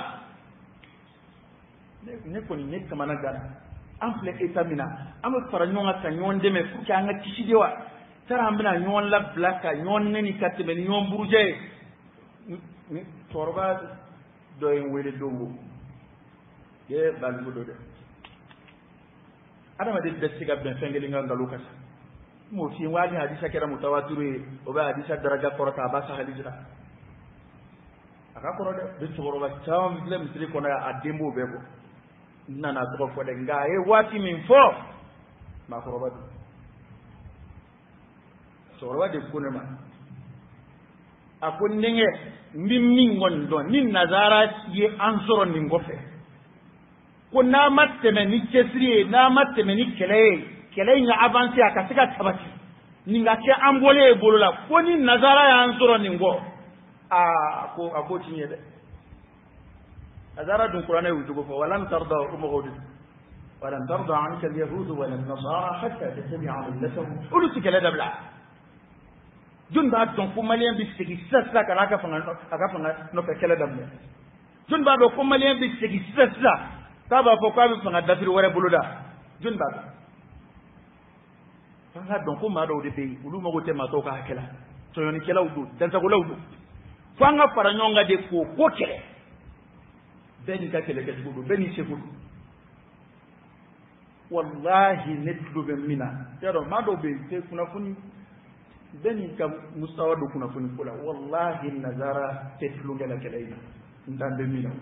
ne kɔni ne kamana gara an filɛ état min na an bɛ fara ɲɔgɔn kan ka ɲɔgɔn dɛmɛ pour que an ka kisi de wa tara an bɛna ɲɔgɔn labila ka ɲɔgɔn nɛni ka tɛmɛ ni ɲɔgɔn burujɛ ye cɛkɔrɔba dɔ ye n wele don o ye balibu dɔ dɛ adamaden bɛɛ tɛ se ka bɛn fɛn kelen kan nkalon ka sa n m'o f'i ye n ko hali hadisa kɛra mutawaturu ye o bɛ hadisa daraja kɔrɔta a b'a sa hadisa la a ka kɔrɔ dɛ bɛ cɛkɔrɔba caman filɛ misiri kɔnɔ yan a den b'o bɛɛ bɔ n nana tɔgɔ fɔ dɛ nka a ye waati min fɔ maakɔrɔba don cɛkɔrɔba de ko ne ma a ko n denkɛ n bɛ min kɔni dɔn ni nazara ye an sɔrɔ nin kɔfɛ ko n'a ma tɛmɛ ni cɛsiri ye n'a ma tɛmɛ ni kɛlɛ ye kɛlɛ in ka avancer a ka se ka sabati nin ka kɛ an bɔlen ye bolo la ko ni nazara y'an sɔrɔ nin kɔ aa a ko a ko tiɲɛ ye dɛ nazara dun kuranɛ y'u cogo fɔ walan tarda o mɔgɔw de walan tarda anka alyahudu wala nasara hatta tattabi'a millatahum olu ti kɛlɛ dabila jɔn b'a dɔn ko maliyɛn bɛ segin sisan sisan ka n'a ka fanga a ka fanga nɔfɛ kɛlɛ daminɛ jɔn b'a dɔn ko maliyɛn bɛ segin sisan sisan k'a b'a fɔ k'a bɛ fanga dafiri wɛrɛ boloda jɔn b'a dɔn f'an ka dɔn ko maa dɔw de bɛ yen olu mago tɛ maa tɔw ka hakɛ la tɔɲɔnikɛlaw don dansagolaw don f'an ka fara ɲɔgɔn kan de k'o ko kɛlɛ bɛɛ n'i ka kɛlɛkɛcogo don bɛɛ n'i seko don wallahi ne tulo bɛ min na y'a dɔn maa dɔw bɛ yen tɛ kunnafoni bɛɛ n'i ka musawa don kunnafoni ko la wallahi nazara tɛ tulonkɛ la kɛlɛ in na n t'an bɛ min na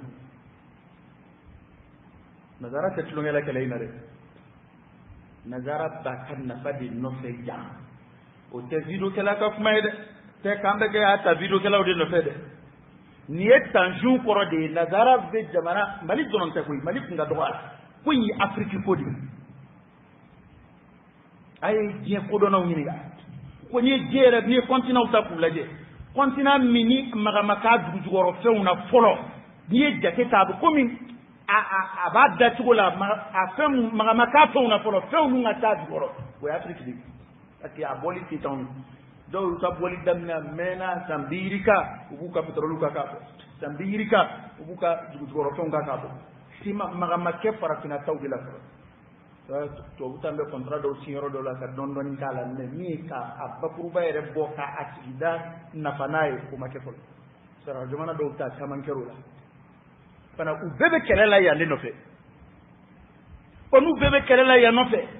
nazara tɛ tulonkɛ la kɛlɛ in na dɛ nazara b'a ka nafa de nɔfɛ yan o tɛ vidéokɛla ka kuma ye dɛ tɛ k'an bɛ kɛ y'a ta vidéokɛlaw de nɔfɛ dɛ nin ye tension kɔrɔ de ye nazara bɛ jamana mali dɔrɔn tɛ koyi mali kun ka dɔgɔ a la ko in ye afiriki ko de ye ay je ko do naw ni ga ko ni jere ni continent ta ku laje continent mini maga maka du jugoro feuna folo ni jate ta ko min a a ba da tugola a fem maga maka feuna folo feunu ngata jugoro ko ya afrique di ati aboli titan do ta boli damna mena sambirika ubuka petrolu ka ka sambirika ubuka jugoro feunga ka ka sima maga make farafina tawdila to utambe contrat do signoro do la ka don don kala ne mi ka abakuru bayre boka akida na fanaye ko make fol sara jomana do ta kaman kerola pana u bebe kelela ya le no fe onu bebe kelela ya no fe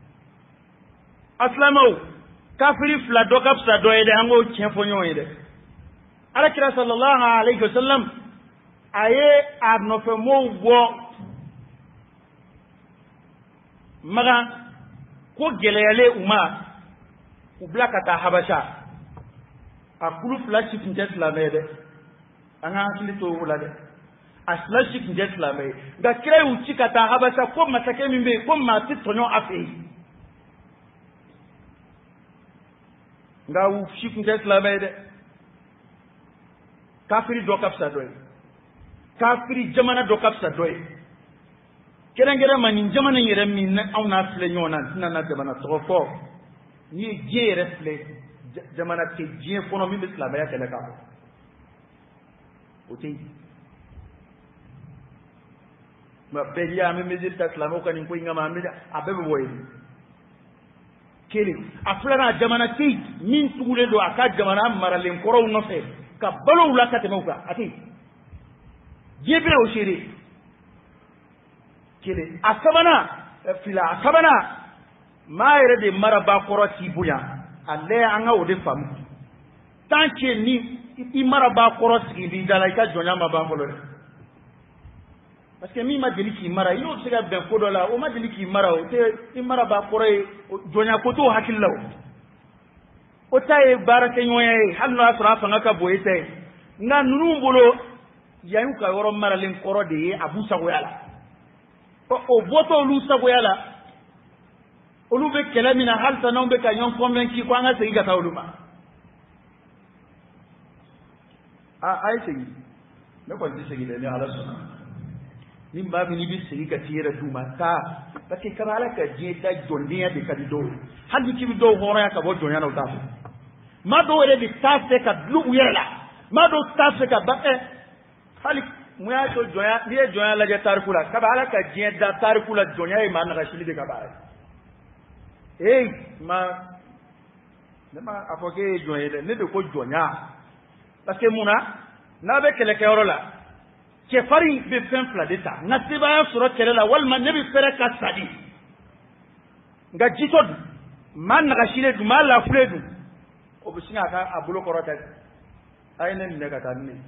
aslamo kafiri fla do kapsa do ede hango chefo ede ala kira sallallahu alaihi wasallam aye arno fe mo wo maga ko geleyale uma u blakata habasha akulu flagship njet la mede anga kilito wala de a flagship njet la mede ga kire u chikata habasha ko matake mimbe ko mati tonyo afi nga u ship njet la mede kafiri do kapsa doy kafiri jamana do kapsa doy kerengere mani jamana yere min awna fle nyona nana jamana trofo ni jere fle jamana ke jie fono mi islam ya kele ka oti ma belia mi mezil ta islam ko ni ko ngama mi abebe boy kele aflana jamana ti min tugule do aka jamana maralen koro no fe ka balo la ka temuka ati jebe o shiri kele asabana fila asabana ma yere de maraba koro ti buya alle anga o de famu tanke ni i maraba koro ti bi dala ka jonya ma ba folo parce que mi ma deli ki mara yo se ga ben ko do la o ma deli ki mara o te i maraba koro jonya ko to hakilla o tay barake nyoye halno asra fa ngaka boyete nga nunu mbolo yayu ka woro mara len koro de abu sagoyala o boto lu sagoyala olu be kele mina halta non be ka nyon convaincu ko anga segi gata oluma a ay segi ne ko di segi le ala sona ni mbabi ni bi segi ka tire duma ta parce que kabala ka je ta jondiya de ka do hadi ki do hora ka bo jonya na ta ma do re bi tasse ka lu uyela ma do tasse ka ba e hali muya to jonya ni jonya la je tarikula kabala ka je da tarikula jonya e man na shili de kabala eh ma nema afoke jonya de ne de ko jonya parce que muna na be kele ke orola ke fari be fen fla deta na tiba ya suro kele la wal man ne bi fere ka sadi nga jito man na shile du mal la fule du o bi singa ka abulo korota ay ne ne ka tan ni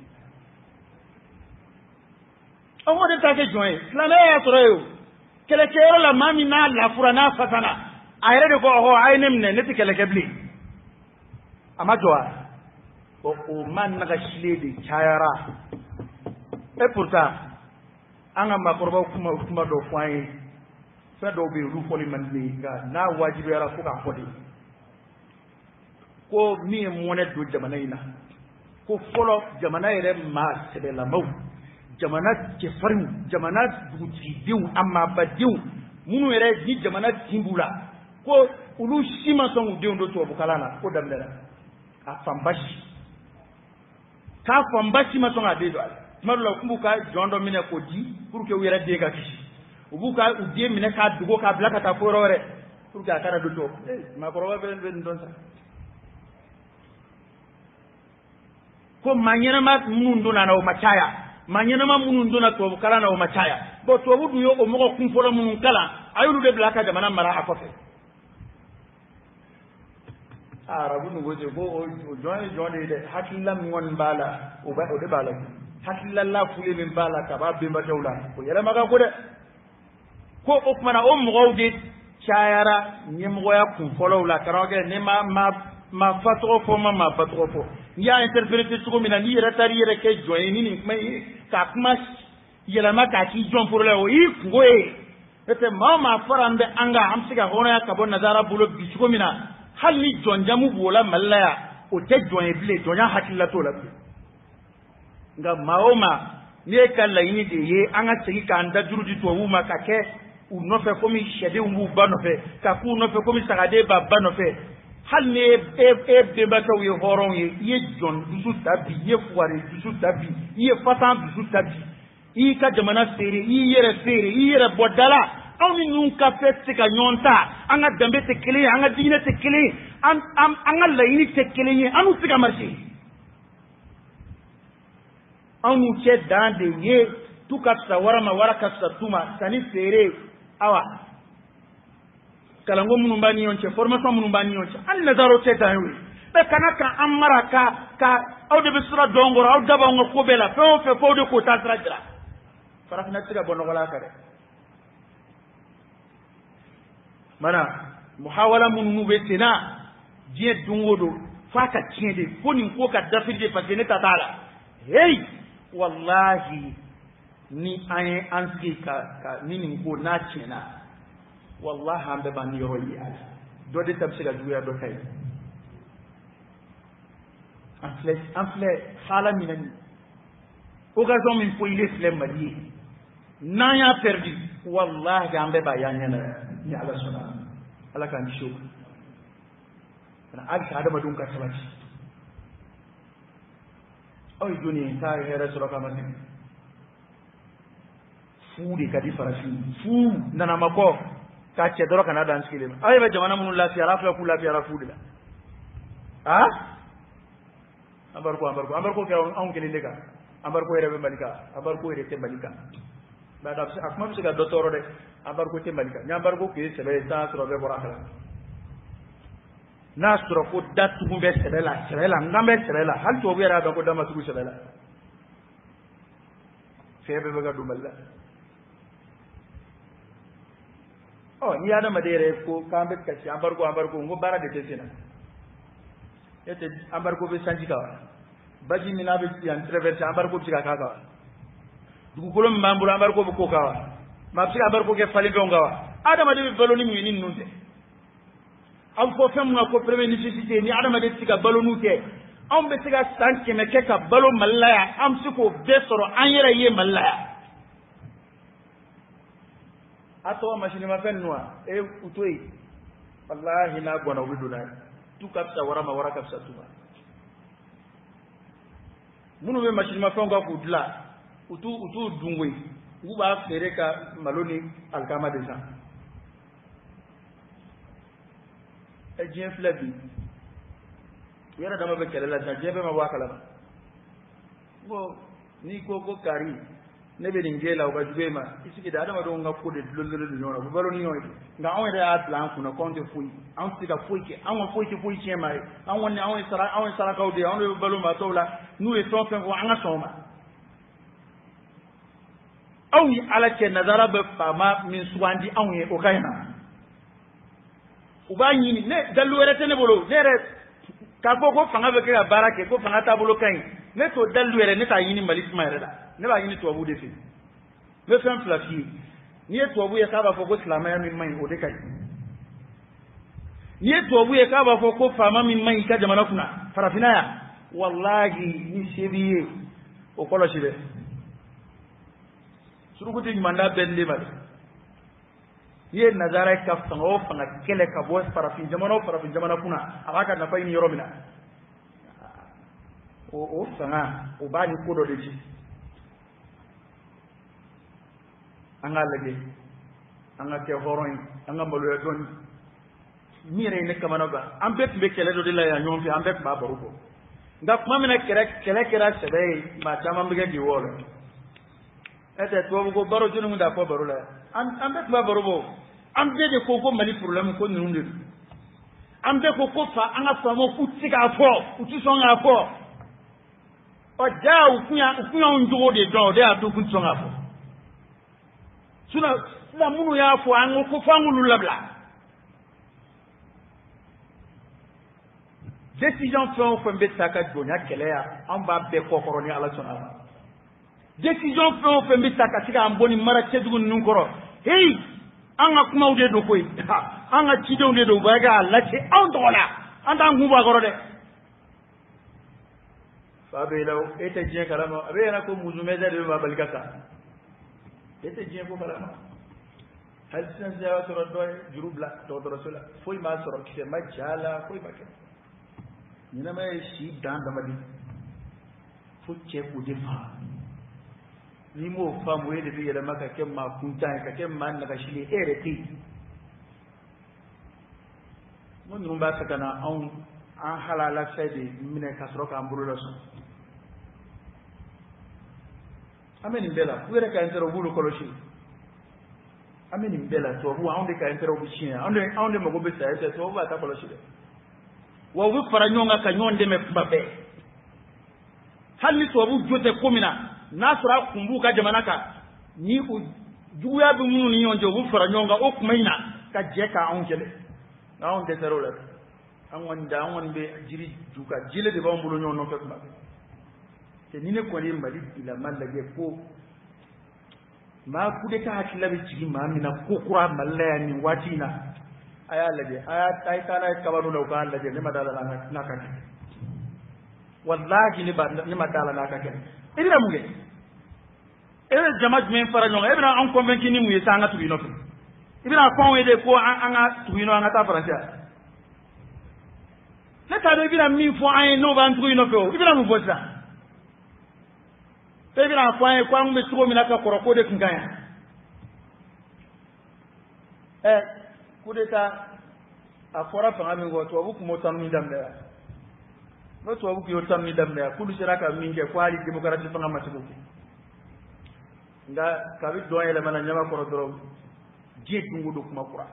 on va de ta jonya la ne ya suro yo kele ke orola mami na la fura na fatana ayre de ko ho aynem ne neti kele kebli ama joa o o man naga shile de chayara e pourtant anga makorba kuma kuma do fay fa do be ru foli man ni ga na wajibi yara ko ka fodi ko mi mone do jamana ina ko folo jamana ire ma sebe la maw jamana ke faru jamana du ti diu amma ba diu munu ire di jamana timbula ko ulu sima son de ndo to bukalana ko damdela a fambashi ka fambashi ma son ade do marlo kumbuka jondo mine ko di pour que wera de ga kishi ubuka u de mine ka dugo ka blaka ta ko rore pour que akara do to eh ma ko roba ben ben don sa ko manyana ma mundu na na o machaya manyana ma mundu na to bukalana o machaya bo to wudu yo o mo kun folo mun kala ayulu de blaka jamana mara akofe arabu nu goje bo o jone jone de hakilla mon bala o ba o de bala hakilla la fule min bala ka ba be mbadawla ko yere maga ko de ko o kuma na o mo gowde chayara nyem goya kun follow la karoge ne ma ma ma fatro fo ma ma fatro fo ya interpréter ko mina ni retari yere ke joye ni ni mai ka kuma yela ma ka ki jon pour le o yi ngoe ete ma ma farambe anga amsiga hono ka bon nazara bulo bisugo mina halli jonjamu bola mallaya o te jonye bile jonya hakilla to la nga maoma ne kala yini de ye anga tegi ka anda juruji to wuma ka ke u no fe komi shede u ba no fe ka ku no fe komi sagade ba ba no fe hal ne e e de ba to ye horon ye ye jon dusu tabi ye fuare dusu tabi ye fatan dusu tabi i ka jamana sere i yere sere i yere bodala aw ni nun ka fete ka nyonta anga dambe te kele anga dine te kele an am anga layini te kele ye anu siga marché anu che dande ye tuka sawara ma waraka satuma sani sere awa kalango munun bani yonche formation munun bani yonche an nazaro che tawi be kanaka amara ka ka aw de bisura dongoro aw daba ngo ko bela fe o fe ko de ko ta trajra farafina tiga bono wala kare mana muhawala munun be tena je dungodo faka tiende foni ko ka dafide parce ne tatala hey wallahi ni aye anski ka ka nini ko na chena wallahi ambe bani yoro yi ala do de tabsiga duya do kay anfle anfle hala minani occasion min ko ile flem mali na ya perdu wallahi ambe ba yanya na ni ala sona ala kan shuk ana alka adama dun ka tabati oy duni ta hera sura kama ni fu de kadi farafi fu nana mako ka ce doro kana dan skile ay ba jamana mun lafiya rafa ku lafiya rafu dila ha ambar ko ambar ko ambar ko ke on kele lega ambar ko rebe malika ambar ko rebe malika ba da akma bi ga dotoro de ambar ko te malika nyambar ko ke sebe ta sura be bora kala na sura ko datu mu be sebe la sebe la ngambe sebe la hal to be ra da ko dama su sebe la sebe be ga dumalla oh ni ada madere ko kambe kaci ambar ko ambar ko ngo bara de tesena ete ambar ko be sanji ka baji ni na be yan traverse ambar ko bika ka ka dugu ko lom mambul ambar ko ko ka ma bika ambar ko ke fali be ngawa ada madere baloni mu ni nunde am ko fem nga ko premier nécessité ni ada madere tika balonu ke am be tika sanke me ke ka balo mallaya am siko be soro an yere ye mallaya ato machine ma fen noa e utoi wallahi na gona widuna tu kapsa wara ma wara kapsa tuba munu be machine ma fen ga ku dla utu utu dungwe uba fere ka maloni alkama de sa e jien flabi yara dama be kala la jebe ma wakala bo ni ko ko kari nebe dingela uba jubema isiki da adama do ngakko de lololo de nyona balo ni yoy nga on de a plan kuna konte fuyi an sika fuyi ke an fuyi ke fuyi chema an woni an sara an sara kawde an do balo ma tawla nu e ton fen ko an soma aw ni ala ke nazara be fama min suwandi an ye o kayna uba nyini ne dalu were tene bolo nere ka ko ko fanga be ke barake ko fanga ta bolo kay ne to dalu were ne ta yini malik ma reda ne ba yini tuwabu de fi me fem flafi ni e tuwabu ye ka ba fo ko islamaya min mai o de kai ni e tuwabu ye ka ba fo ko fama min mai ka jamana kuna farafina ya wallahi ni shebiye o kolo shibe surukuti manda belle ba ye nazara ka fango fanga kele ka bo farafin jamana farafin jamana kuna abaka na fayini yoromina o o fanga o bani kodo de ji anga lege anga ke horon anga malu don mire ne kamana ba ambet be kele do de la ya nyom fi ambet ba baruko nda kuma mina kere kele kera sebe ma chama mbege di wolo ete to go baro junu nda ko baro la ambet ba barubo ambe de ko ko mali problème ko nunde ambe ko ko fa anga fa mo futika fo uti so nga fo o ja ukunya ukunya unjugo de do de adu kun so nga fo suna la munu ya fo an ko fangulu labla décision fon fo mbe taka donya kelea an ba be ko koroni ala sona décision fon fo mbe taka tika amboni mara tedugo nun koro hey anga kuma ude do koy anga cido ude do baga lati on dola anda nguba goro de fabe law ete je kalama abe na ko muzume de ba balikaka ete je ko kalama hal san jawa soro do jurubla to do rasula foi ma soro kite majala foi bakke ni na mai shi dan da madi fucce ku difa ni mo famu yede bi yada maka kem ma kunta ka kem man daga shi ne ere ti mun nun ba ta kana an an halala sai de mine ka soro ka ambulu la so ameni bela kuere ka entero bulu koloshi ameni bela to bu ande ka entero bu chien ande ande mo go be sa ete to ba ta koloshi de wa wu fara nyonga ka nyonde me mbabe halli to bu jote komina nasra kumbu ka jamanaka ni u juya bi munu ni nyonje wu fara nyonga o kumaina ka je ka on jele na on de zero la an wanda an wande jiri juka jile de ba mbulu nyon no fe mbabe te ni ne ko ni mali ila mallage ko ma kude ka hakilla bi jigi ma mina ko kura mallaya ni watina aya lade aya tay kana kabanu law ka lade ne madala na na ka wallahi ni ba ni madala na ka ke ina muge ere jamaat men fara nyonga ibna an convaincu ni muye sanga tu bino ibna konwe de ko an an tu bino an ta français le ta de ibna mi fo an no ban tu bino ko ibna mu bosa te ibna fo an ko ngbe tugo mi na ka koroko de kingaya eh kudeta afora fanga mi go to bu ko motan mi dambe ya no to bu ko yotan mi dambe ya kudu siraka mi nge kwali demokrasi fanga matibu nga kabi doye le mana nyama ko doro je tungudu kuma kura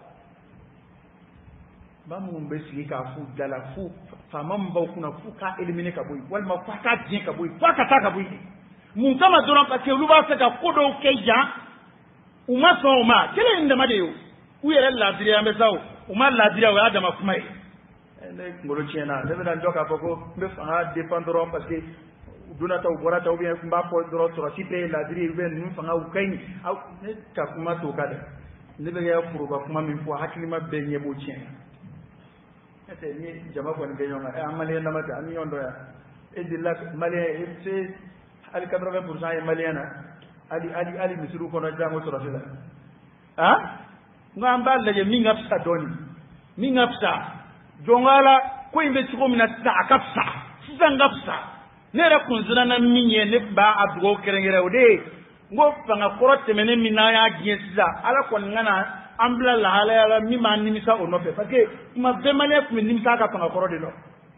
ba mu mbe sigi ka fu dala fu famam ba kuna fu ka eliminer ka boy wal ma fa ka je ka boy fa ka ta ka boy mun kama doron parce que lu ba se ka kodo keja uma so ma kele inda madeyo u yere ladiri ambe saw uma ladiri wa adama kuma e ne ngoro chena ne be ndoka foko mbe fa dépendron parce que duna taw bora taw bien mba po doro to sipe ladiri be nu fa ngaw kay aw ne ka kuma to kada ne be ya furu ba kuma min fo hakili ma be nyebo chena ete ni jama ko ne yonga e amale na mata ani yondo ya e dilla malien e se ali quatre-vingts pour cent e maliena ali ali ali misuru ko na jango to rasula ha ngamba laje mi ngapsa doni mi ngapsa jongala ko imbe tiko mina ta akapsa sisa ngapsa nera kunzuna na minye ne ba abgo kerengere ode ngo panga korote mene mina ya giesa ala ko ngana ambla la hala ala mi man nimisa onofe parce que ma be male ko nimisa ka panga korode no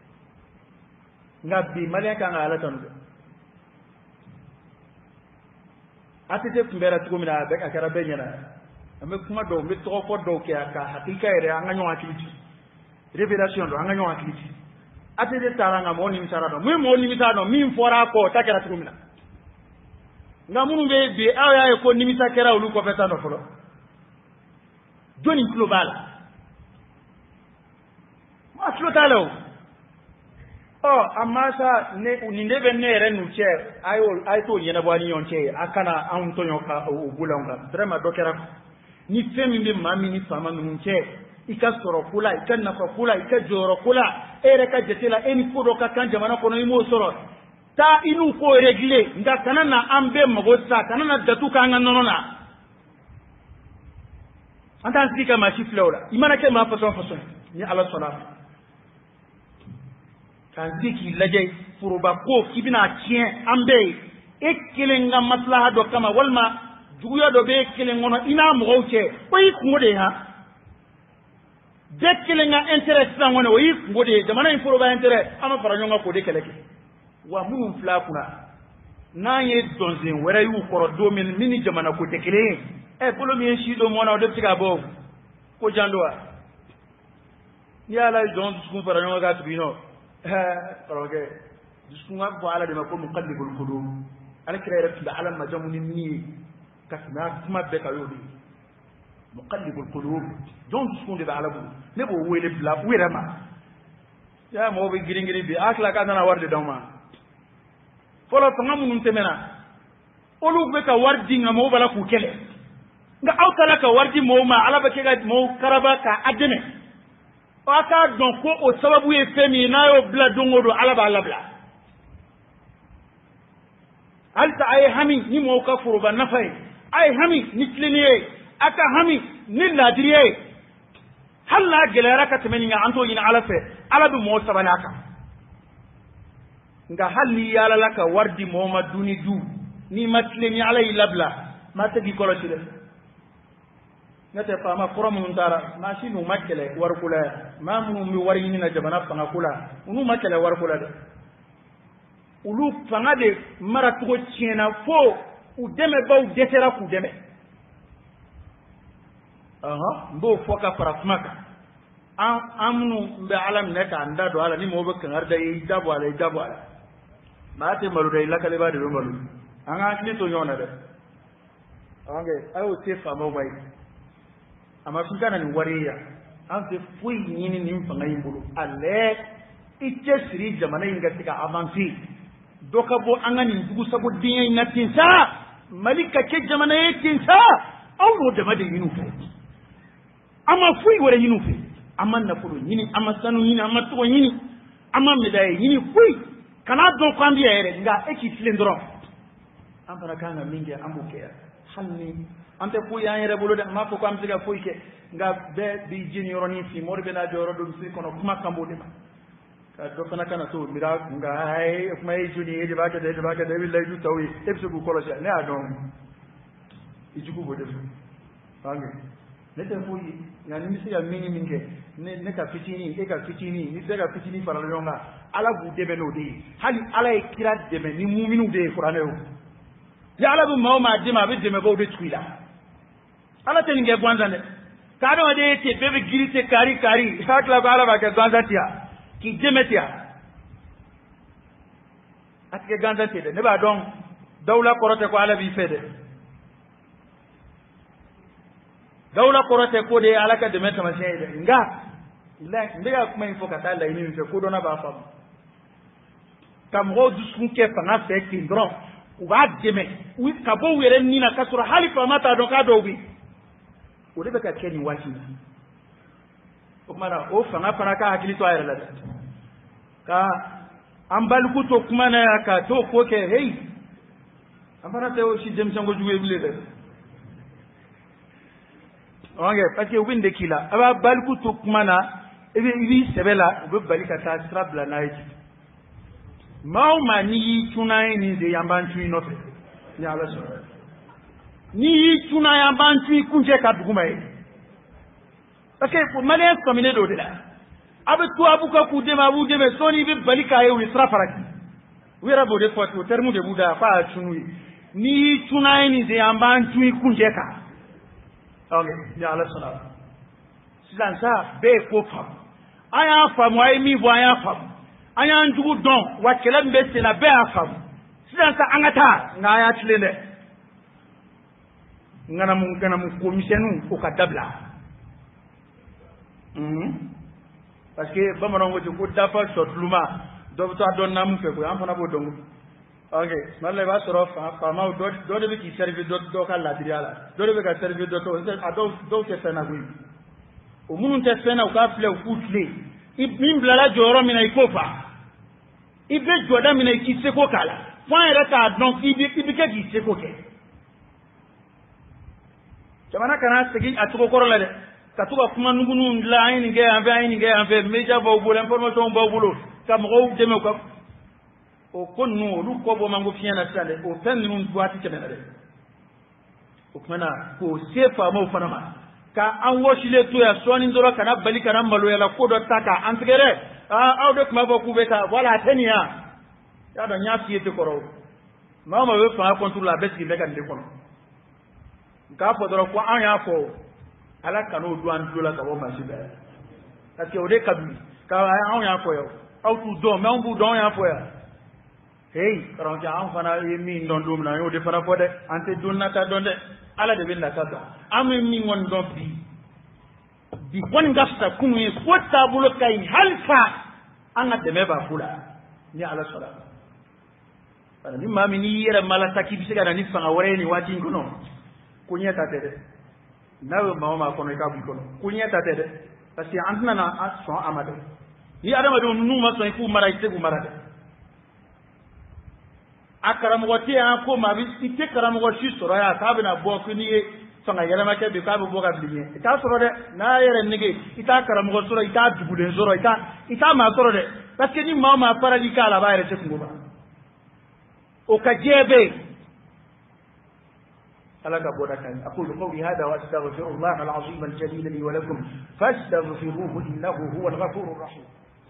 ngabi male ka ngala tanu atete kumbera tiko mina be ka kara be nyana ame kuma do me to ko do ke aka hakika ere anga nyo akiliti révélation do anga nyo akiliti atete taranga mo ni misara do mi mo ni misara do mi fora ko takera tukumina ngamunu be be aya ko ni misakera ulu ko feta no folo joni global ma flotalo oh amasa ne uninde be ne re nu che ayo ay to yena bwani yon che akana an to nyoka o bulanga vraiment dokera ni femi be mami ni fama nu che ika soro kula ika nafa kula ika joro kula ere ka jetela eni kodo ka kan jamana kono imo soro ta inu ko regle nda kanana ambe magosa kanana datu ka nganona anta sika ma shiflola imana ke ma fason fason ni ala sala kan ziki laje furuba ko kibina tien ambe ekelenga maslaha do kama walma juya do be kelengono ina mo gowce oyi ngode ha dekkelenga intérêt sangone oyi ngode jamana in furuba intérêt ama faranyonga ko de keleke wa munun fla kuna naye donzin wera yu koro domin mini jamana ko tekele e bolo mi shi do mona o de tiga bo ko jandoa ni ala don su faranyonga ga tubino paroge diskunga ko ala de mako muqallibul qulub ala kire rek da ala majamuni ni kasna kuma be ka yodi muqallibul qulub don diskunde da ala bu ne bo wele bla wera ma ya mo be giringiri bi akla ka na warde dawma folo tanga munun temena olu be ka wardi nga mo bala ku kele nga awtala ka wardi mo ma ala ba ke ga mo karaba ka ademe aka don ko o sababu e femi na yo bla dongodo ala ba labla alta ay hami ni mo ka furo ba nafai ay hami ni kliniye aka hami ni ladiriye halla gelera ka temeni nga anto ina ala fe ala du mo sabanaka nga halli yala laka wardi mo ma duni du ni matleni ala labla ma tagi kolo ci def ngate fama korom mun tara machine makele warkula ma mun mi wari ni na jamana fanga kula unu makele warkula de ulu fanga de mara to tiena fo u deme baw desera ku deme aha mbo foka farafmaka am amnu be alam ne ka anda do ala ni mo be kan arda yi dabo ala dabo ala ma te malu dai lakale ba de malu anga ni to nyona de ange ayo te fama bai amma sun kana ni wariya an fi fui yini nin fanga yin bulu alle ite siri jamana yin gatika avanti doka bo an ganin dugu sabo dinyan na tinsa malika ke jamana yin tinsa awo da madin yinu fe amma fui wara yinu fe amma na furu yini amma sanu yini amma to yini amma medaye yini fui kana don kwandi yere nga eki silendron an fara kana minge ambuke halni ante fuy yan yere bolo de ma ko am siga fuy ke nga be di junior ni fi morbe na joro dum si kono kuma kambo de ma ka do kana kana to mira nga ay kuma e junior de ba ke de ba ke de bi lay du tawi e bi bu kolo ja ne adon ijuku bo de fangi ne te fuy nga ni siga mini minge ne ne ka fitini e ka fitini ni se ka fitini fara longa ala bu de be no de hali ala e kira de be ni mu'minu de qur'ane o ya ala bu mawma de ma be de me bo de twila ala te nge gwanza ne kado de te bebe girite kari kari sakla bala ba ke gwanza tia ki demetia atke gwanza te ne ba don dawla korote ko ala bi fede dawla korote ko de ala ka demeta ma shede nga la mbiga kuma info kata la ini fe ko dona ba fam kam go duskun ke fanga fe kindro u ba deme u ka bo were ni na kasura halifa mata don ka do bi o de be ka keni wati o kuma na o fanga fana ka hakili to ayar la ka an balku to kuma na ka to ko ke hey an fana te o shi dem sango juwe bile de onge parce winde kila aba balku to kuma na ebe ibi sebela o be balika ta strabla na yi maw ma ni tunai ni de yambantu inofe ni ala so ni tuna ya bantu kunje ka duguma yi okay ko male ko mine do de la abe to abuka ku de ma bu de be soni be balika yi wi srafaraki wi rabo de fot o termu de buda fa tunu ni tuna ni de ya bantu kunje ka okay ya ala sala sidan sa be ko fam aya fam wa mi bo aya fam aya njugu don wa kelam be se na be afam sidan sa angata na aya tlende ngana mu ngana mu commissionu ko ka dabla mhm parce que bamaro ngoti ko dafa sotluma do to don nam fe ko am fana bo dongu okay malle ba soro fa fa ma do do de ki service do do ka la diriala do de ka service do to ado do ke fena gui o munun te fena o ka fle o futle ibn blala joro mina ikofa ibe joda mina ikise ko kala fa era ta donc ibi ibi ke ki se ko ke jamana kana segi atuko korola de katuka kuma nungunu la ayini ge anve ayini ge anve meja bo bo information bo bolo kam go deme ko o konno lu ko bo mango fiana sale o tan nun duati kemena de o kuma ko sefa mo fanama ka an woshile to ya soni ndoro kana bali kana malo ya la ko do taka an tigere a aw de kuma bo ku beta wala tania ya do nya fiete koro mama we fa contrôle la beski be kan de kono ka fo doro ko an ya fo ala kanu du an dula ka bo ma sibe parce que o de kabi ka an ya fo yo au tu do me on bu do ya fo ya hey karon ja an fana mi ndon dum na yo de fana fo de ante dunna ta donde ala de binna ta am mi won do bi bi won gasta kunu e ko tabulo kay halfa an de me ba fula ni ala sala ni mami ni yere mala takibisi kana ni fanga wore ni wati ngono kunyeta tede nawe mama kono ka bu kono kunya tate de parce que antna na son amade ni adama do nu ma son fu mara ite bu mara de akaram gote an ko ma bi ite karam go shi soro ya ka bina bo ko ni fanga yala ma ke be ka bo ga bi ita soro de na yere nige ita karam go soro ita dugulen soro ita ita ma soro de parce que ni mama para di kala ba yere te ko ba o ka jebe ألا كبرك أقول قولي هذا وأستغفر الله العظيم الجليل لي ولكم فاستغفروه إنه هو الغفور الرحيم.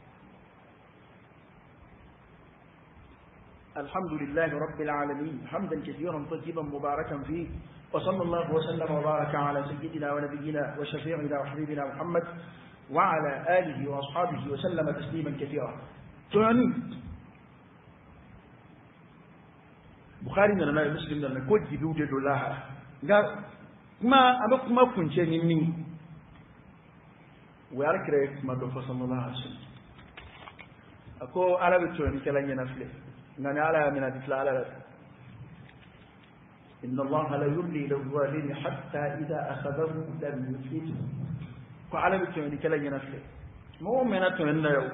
الحمد لله رب العالمين حمدا كثيرا طيبا مباركا فيه وصلى الله وسلم وبارك على سيدنا ونبينا وشفيعنا وحبيبنا محمد وعلى آله وأصحابه وسلم تسليما كثيرا. تعني Bukhari na na Muslim na ko jibi de dollaha ga kuma aba kuma kunce ni min wa arkre kuma do sallallahu alaihi wasallam ako arabe to ni kala nyana fle ngani ala min adisla ala inna Allah la yumli lil zalim hatta idha akhadahu lam yuflitu ko arabe to ni kala nyana fle mo mena to en layo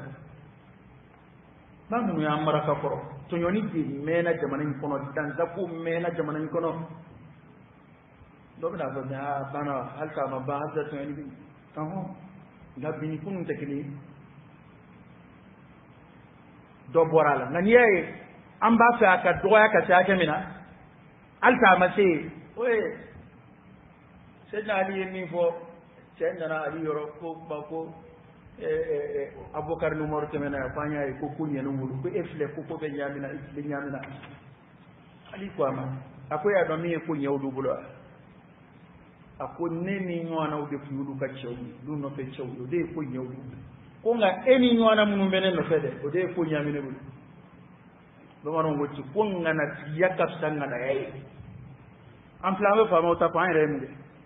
mamu ya amara ka koro to nyoni di mena jamana ni kono danza ku mena jamana ni kono do bina do na bana halka ma ba hadda to ni taho ga bini kun tekini do borala nan yeye an ba fa ka do ya ka ta mina alta ma se oye sai na ali ni fo sai na ali yoro ko ba ko Abubakar numero temena fanya ko kunya numero ko efle ko ko be nyamina be nyamina ali ko ama akoy adomi ko nyawdu bulo ako neni nywana ude fudu ka chewu du no fe chewu de ko nyawdu ko nga eni nywana munu menen no fede o de ko nyamine bulu do maro ngoti ko nga na tiyaka sanga da yayi am plan fa ma ta pa en remde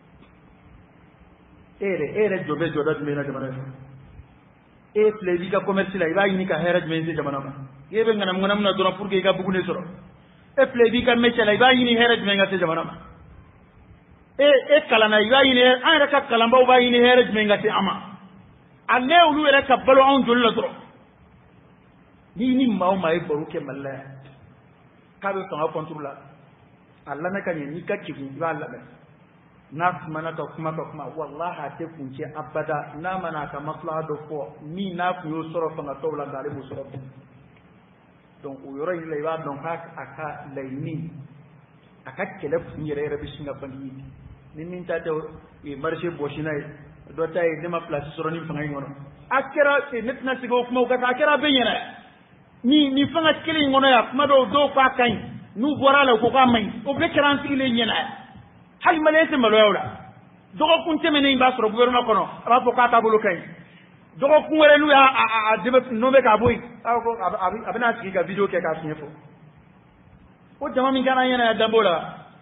ere ere jobe jodat mena jamana e plebi ka commerce la iba yini ka heraj men se jamana ma yebe ngana ngana na dona pour que ga bugune soro e plebi ka métier la iba yini heraj men ga se jamana ma e e kala na iba yini an raka kala mbaw ba yini heraj men ga se ama anne ulu era ka balo on jolla doro ni ni maw may boru ke malla ka be to ha contrôle Allah na kan ni ka ki ba Allah na mana ka kuma ka kuma wallahi te kunce abada na mana ka maslaha do ko ni na ku yo soro fa na tawla gale mu soro donc o yoro ile wa donc hak aka layni aka kele funyere rabi singa bandi ni min ta do e marché boshina do tay de ma place soro ni fa ngay ngono akira te net na sigo kuma ka akira benyana ni ni fa nga kele ngono ya kuma do do fa kan nu borala ko ka may o be kranti le nyana hal malese malo yawla dogo kun temene imba soro gouvernement kono aba ko ka tabulu kay dogo kun were lu ya a debe no be ka boy ko abina sigi ga video ke ka sinfo o jama min kana yana ya dambola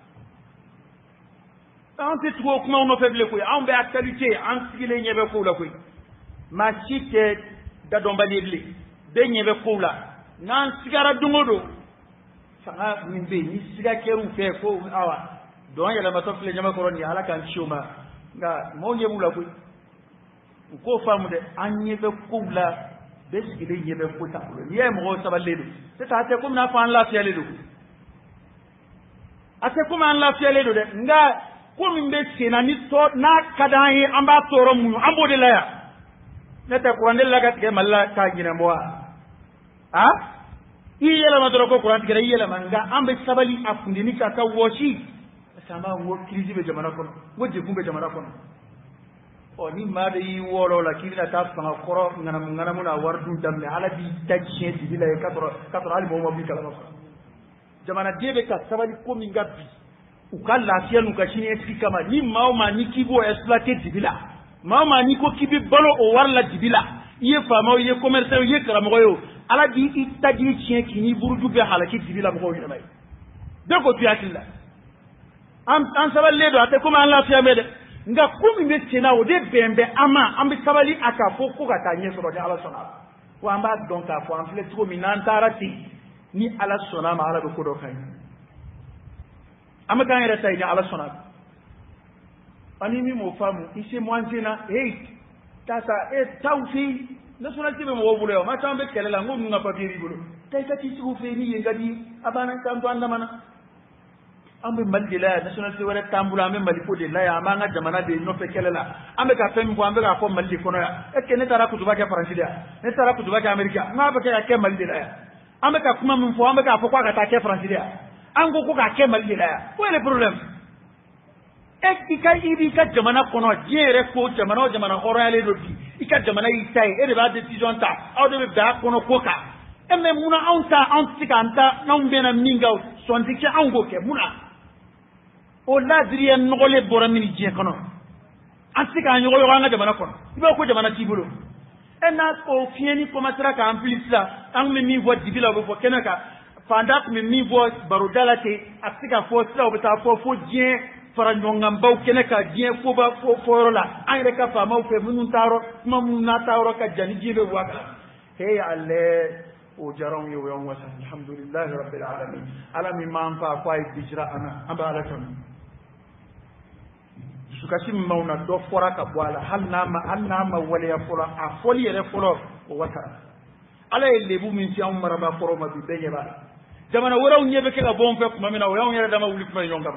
an ti tugo kuma no feble ko an be actualité an sigile nyebe ko la ko ma chite da domba lible be nyebe ko la nan sigara dungodo sanga min be ni siga keru fe ko awa don yala matofle nyama koroni ala kan chuma nga mo nyebula ko ko famu de anyebe kubla besigile nyebe ko ta ye mo sabaledo c'est ta te comme na fa la fialedo ate kuma an la fialedo de nga ko min be sena ni to na kadai amba toro mu ambo de la ya neta ko andel la gat ke malla ka gina mo ha iyela madoro ko kuran tigere iyela manga ambe sabali afundi ni ka ka woshi sama wo kiriji be jamana kono wo jebu be jamana kono o ni made yi wolo la kirina ta fanga koro ngana ngana muna wardu damme ala bi tajje di bila e katro katro ali mo bi kala ko jamana debe ka sabali ko mi ngabbi u kala fianu ka shini explique ma ni mauma ni kibo exploiter di bila mauma ni ko kibi balo o warla di bila iye fama iye commerçant iye kala mo yo ala di itaji chien ki ni buruju be halaki di bila mo yo may de ko tuyatilla am an saballe do ate kuma an lafiya mede nga kumi be tena o de bembe ama ambi sabali aka fo ko ka tanye so de ala sona ko amba donc ka fo amfle tro minan tarati ni ala sona ma ala ko do kay ama kan era tay ni ala sona ani mi mo famu ise mo anjena hey tasa e tawfi nationalité be mo bulo ma tambe kelela ngom nga papier bulo tay ka ci ci fe ni ngadi abana tam to andamana ambe maldila nationalité wala tambula ambe maliko de la ya amanga jamana de no fe kelela ambe ka fem ko ambe ka ko maldi kono ya e ke ne tara ku tuba ka france dia ne tara ku tuba ka america nga ba ka ke maldila ya ambe ka kuma min fo ambe ka fo kwa ka ta ke france dia ango ko ka ke maldila ya ko le problème e ika ibi ka jamana kono jere ko jamana jamana horale do di ika jamana itai e de ba decision ta aw de ba kono ko ka e me muna onta ontika anta non bena minga son dike ango ke muna o ladriya nogole bora mini je kono antika nyogo yo nga jamana kono ibe ko jamana tibulo e na ko fieni ko matra ka amplis la ang me mi vo dibila bo kenaka fanda ko me mi vo barudala te atika fo sla o beta fo fo je fara nyongam baw kene ka dien ko ba fo foro la an reka fa maw fe munun taro ma mun na taro ka jani jibe waka hey alle o jaron yo yo wasa alhamdulillah rabbil alamin alami man fa fa bijra ana amba ala tan sukasi mauna do fora ka bwala halna ma halna ma wala ya fora a foli yere foro o wata ala lebu min ci am maraba foro ma bi benye ba jamana waraw nyebe ke ga bon fe kuma mina waraw yere dama wuli kuma nyongama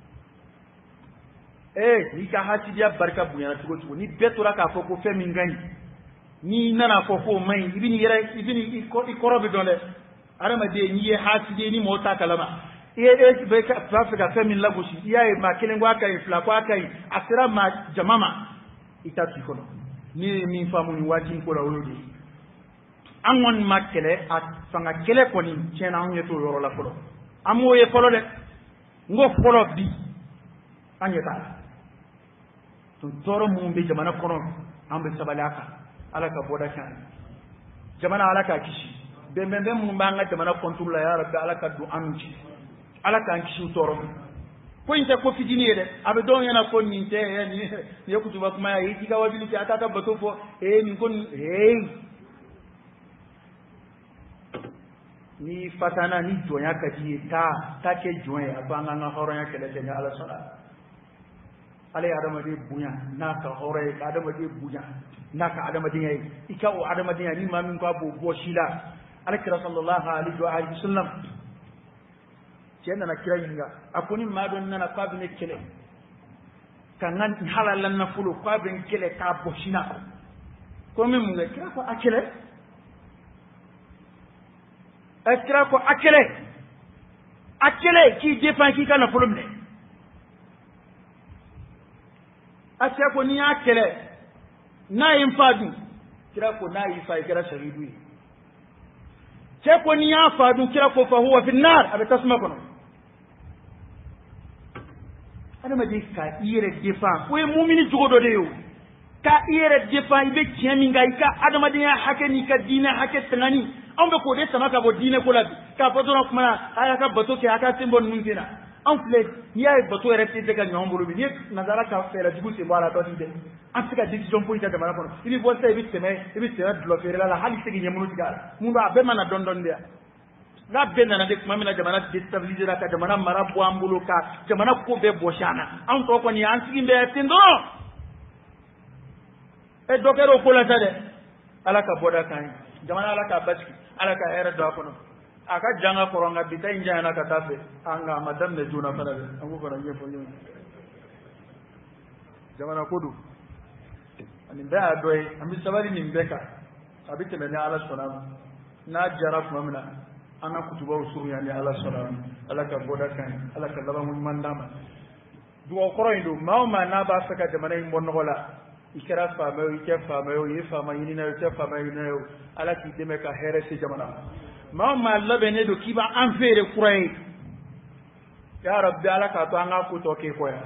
eh ni ka hasidiya barka bunya tugo tugo ni betura ka foko fe min gani ni nana foko mai ibini yere ibini ikoro be donde arama de ni ye hasidi ni mota kalama e e be ka afrika fe min lagushi yae ma kelengo akai fla kwa akai asira ma jamama itatu kono ni mi famu ni wati ko la wolodi angon makele at fanga kele koni chena on yeto yoro la folo amo ye folo de ngo folo bi anyeta to toro mum be jamana kono ambe sabalaka alaka boda kan jamana alaka kishi be membe mum banga jamana kontrola ya rabbi alaka du anji alaka an kishi toro ko inte ko fidini de abe don yana ko ni te ni ni ko tuba kuma yi diga wabili ti atata bato fo e ni kon hey ni fatana ni jonya kadi ta ta ke jonya abanga nga horonya kele te ala sala ale adama de bunya naka hore adama de bunya naka adama de yayi ika o adama de ni mamin ko abo bo shila alkira sallallahu alaihi wa alihi wasallam cena na kira yinga akoni madon nana kabine kele kangan halalan na fulu kabin kele ka bo shina ko min mun ga kira ko akele akira ko akele akele ki depan ki kana fulum ne asya ko ni akele na yin fadu kira ko na yi fa kira shahidu ce ko ni ya fadu kira ko fa huwa fi nar abe tasma kono ada ma di ka ire defa ko e mu'mini jogodo de yo ka ire defa ibe kiami ngai ka adama de ya hake ni ka dina hake tangani on be ko de sama ka bo dina ko labi ka foto na kuma aya ka bato ke aka timbo nuntina en fait ni ay bato ere te ga nyombolo bi ni nazara ka fera dibu se bala to dinde en tout cas décision politique de mala kono ini bo se bi teme bi teme do fere la hali se gi nyamunu tigala mun ba be mana don don dia la benna na de kuma mina jamana déstabiliser la ka jamana marabu ambulo ka jamana ko be boshana an to ko ni an sigi be tindo e dokero ko la tade ala ka boda kan jamana ala ka baski ala ka era do kono aka janga koronga bitay njana ka tafe anga madam ne juna fara angu fara nge fo nyu jamana kodu ani ba doy ami sabari ni mbeka abite me ala salam na jaraf mamna ana kutuba usuru yani ala salam ala ka boda kan ala ka laba mun mandama duwa koroindo mawma na ba saka jamana in bonnogola ikara fama yo ike fama yo ye fama yini na yo te fama yini yo ala ki deme ka here se jamana mawma labe ne do kiba an fere kurai ya rabbi ala ka to anga ku to ke koya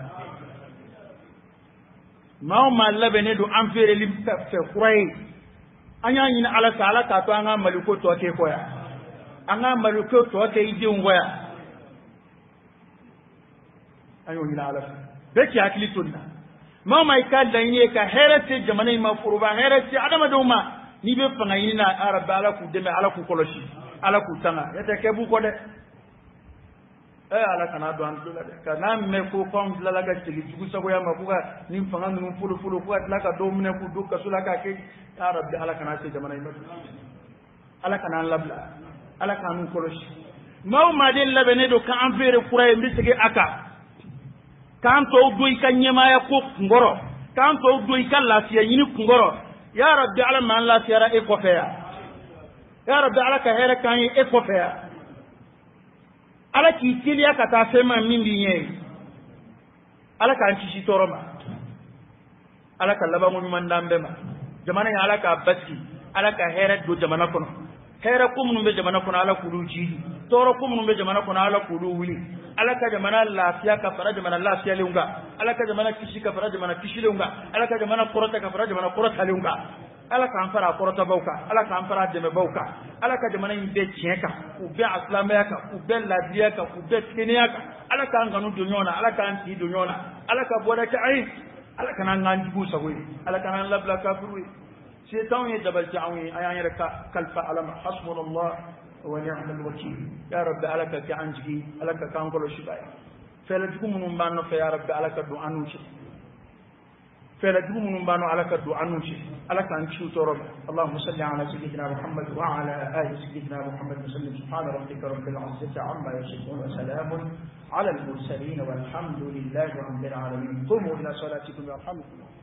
mawma labe ne do an fere lim fe kurai anya yini ala sa ala ka to anga maliko to ke koya anga maliko to ke ide ngoya ayo yini ala be ki akili tunna mawma ikalla yini ka here se jamana ma furuba here se adama do ma ni be fanga yini na arab ala ku deme ala ku koloshi ala ku tanga yata ke bu ko de eh ala kana do an dula de kana me ko kon la ga tigi jugu sabo ya ma ko ga nim fanga num fulu fulu ko la ka do mine ko do ka sula ka ke ya rabbi ala kana se jamana ima ala kana labla ala kana koloshi maw ma de labene do ka an fere kura mbi tigi aka kan to do i kan nyema ya ko ngoro kan to do i kan lafiya yini ngoro ya rabbi ala man lafiya ra e ko fe ya ya rabbi ala ka here kan e ko fe ya ala ki tiliya ka ta fema min bi nye ala ka anti shi toroma ala ka laba mun man dambe ma jamana ya ala ka baski ala ka here do jamana kono here ko mun be jamana kono ala kulu ji toro ko mun be jamana kono ala kulu wuli ala ka jamana lafiya ka fara jamana lafiya leunga ala ka jamana kishi ka fara jamana kishi leunga ala ka jamana korota ka fara jamana korota leunga ala ka amfara korota bauka ala ka amfara deme bauka ala ka jamana inde tieka u be aslamaya ka u be ladiya ka u be kenya ka ala ka nganu dunyona ala ka anti dunyona ala ka boda ka ai ala ka nan ngan jibu sawi ala ka nan labla kafiri shaytan ya jabal ta'awi ayan yarka kalfa alama hasbunallah wa ni'mal wakeel ya rabbi alaka ka anji alaka ka ngolo shibai fela dugu munum banno fe ya rabbi alaka du anuci fela dugu munum banno alaka du anuci alaka anci torob allahumma salli ala sayyidina muhammad wa ala ali sayyidina muhammad sallallahu subhana rabbika rabbil izzati amma yasifun wa salamun ala al mursalin walhamdulillahi rabbil alamin qumu ila salatikum yarhamukum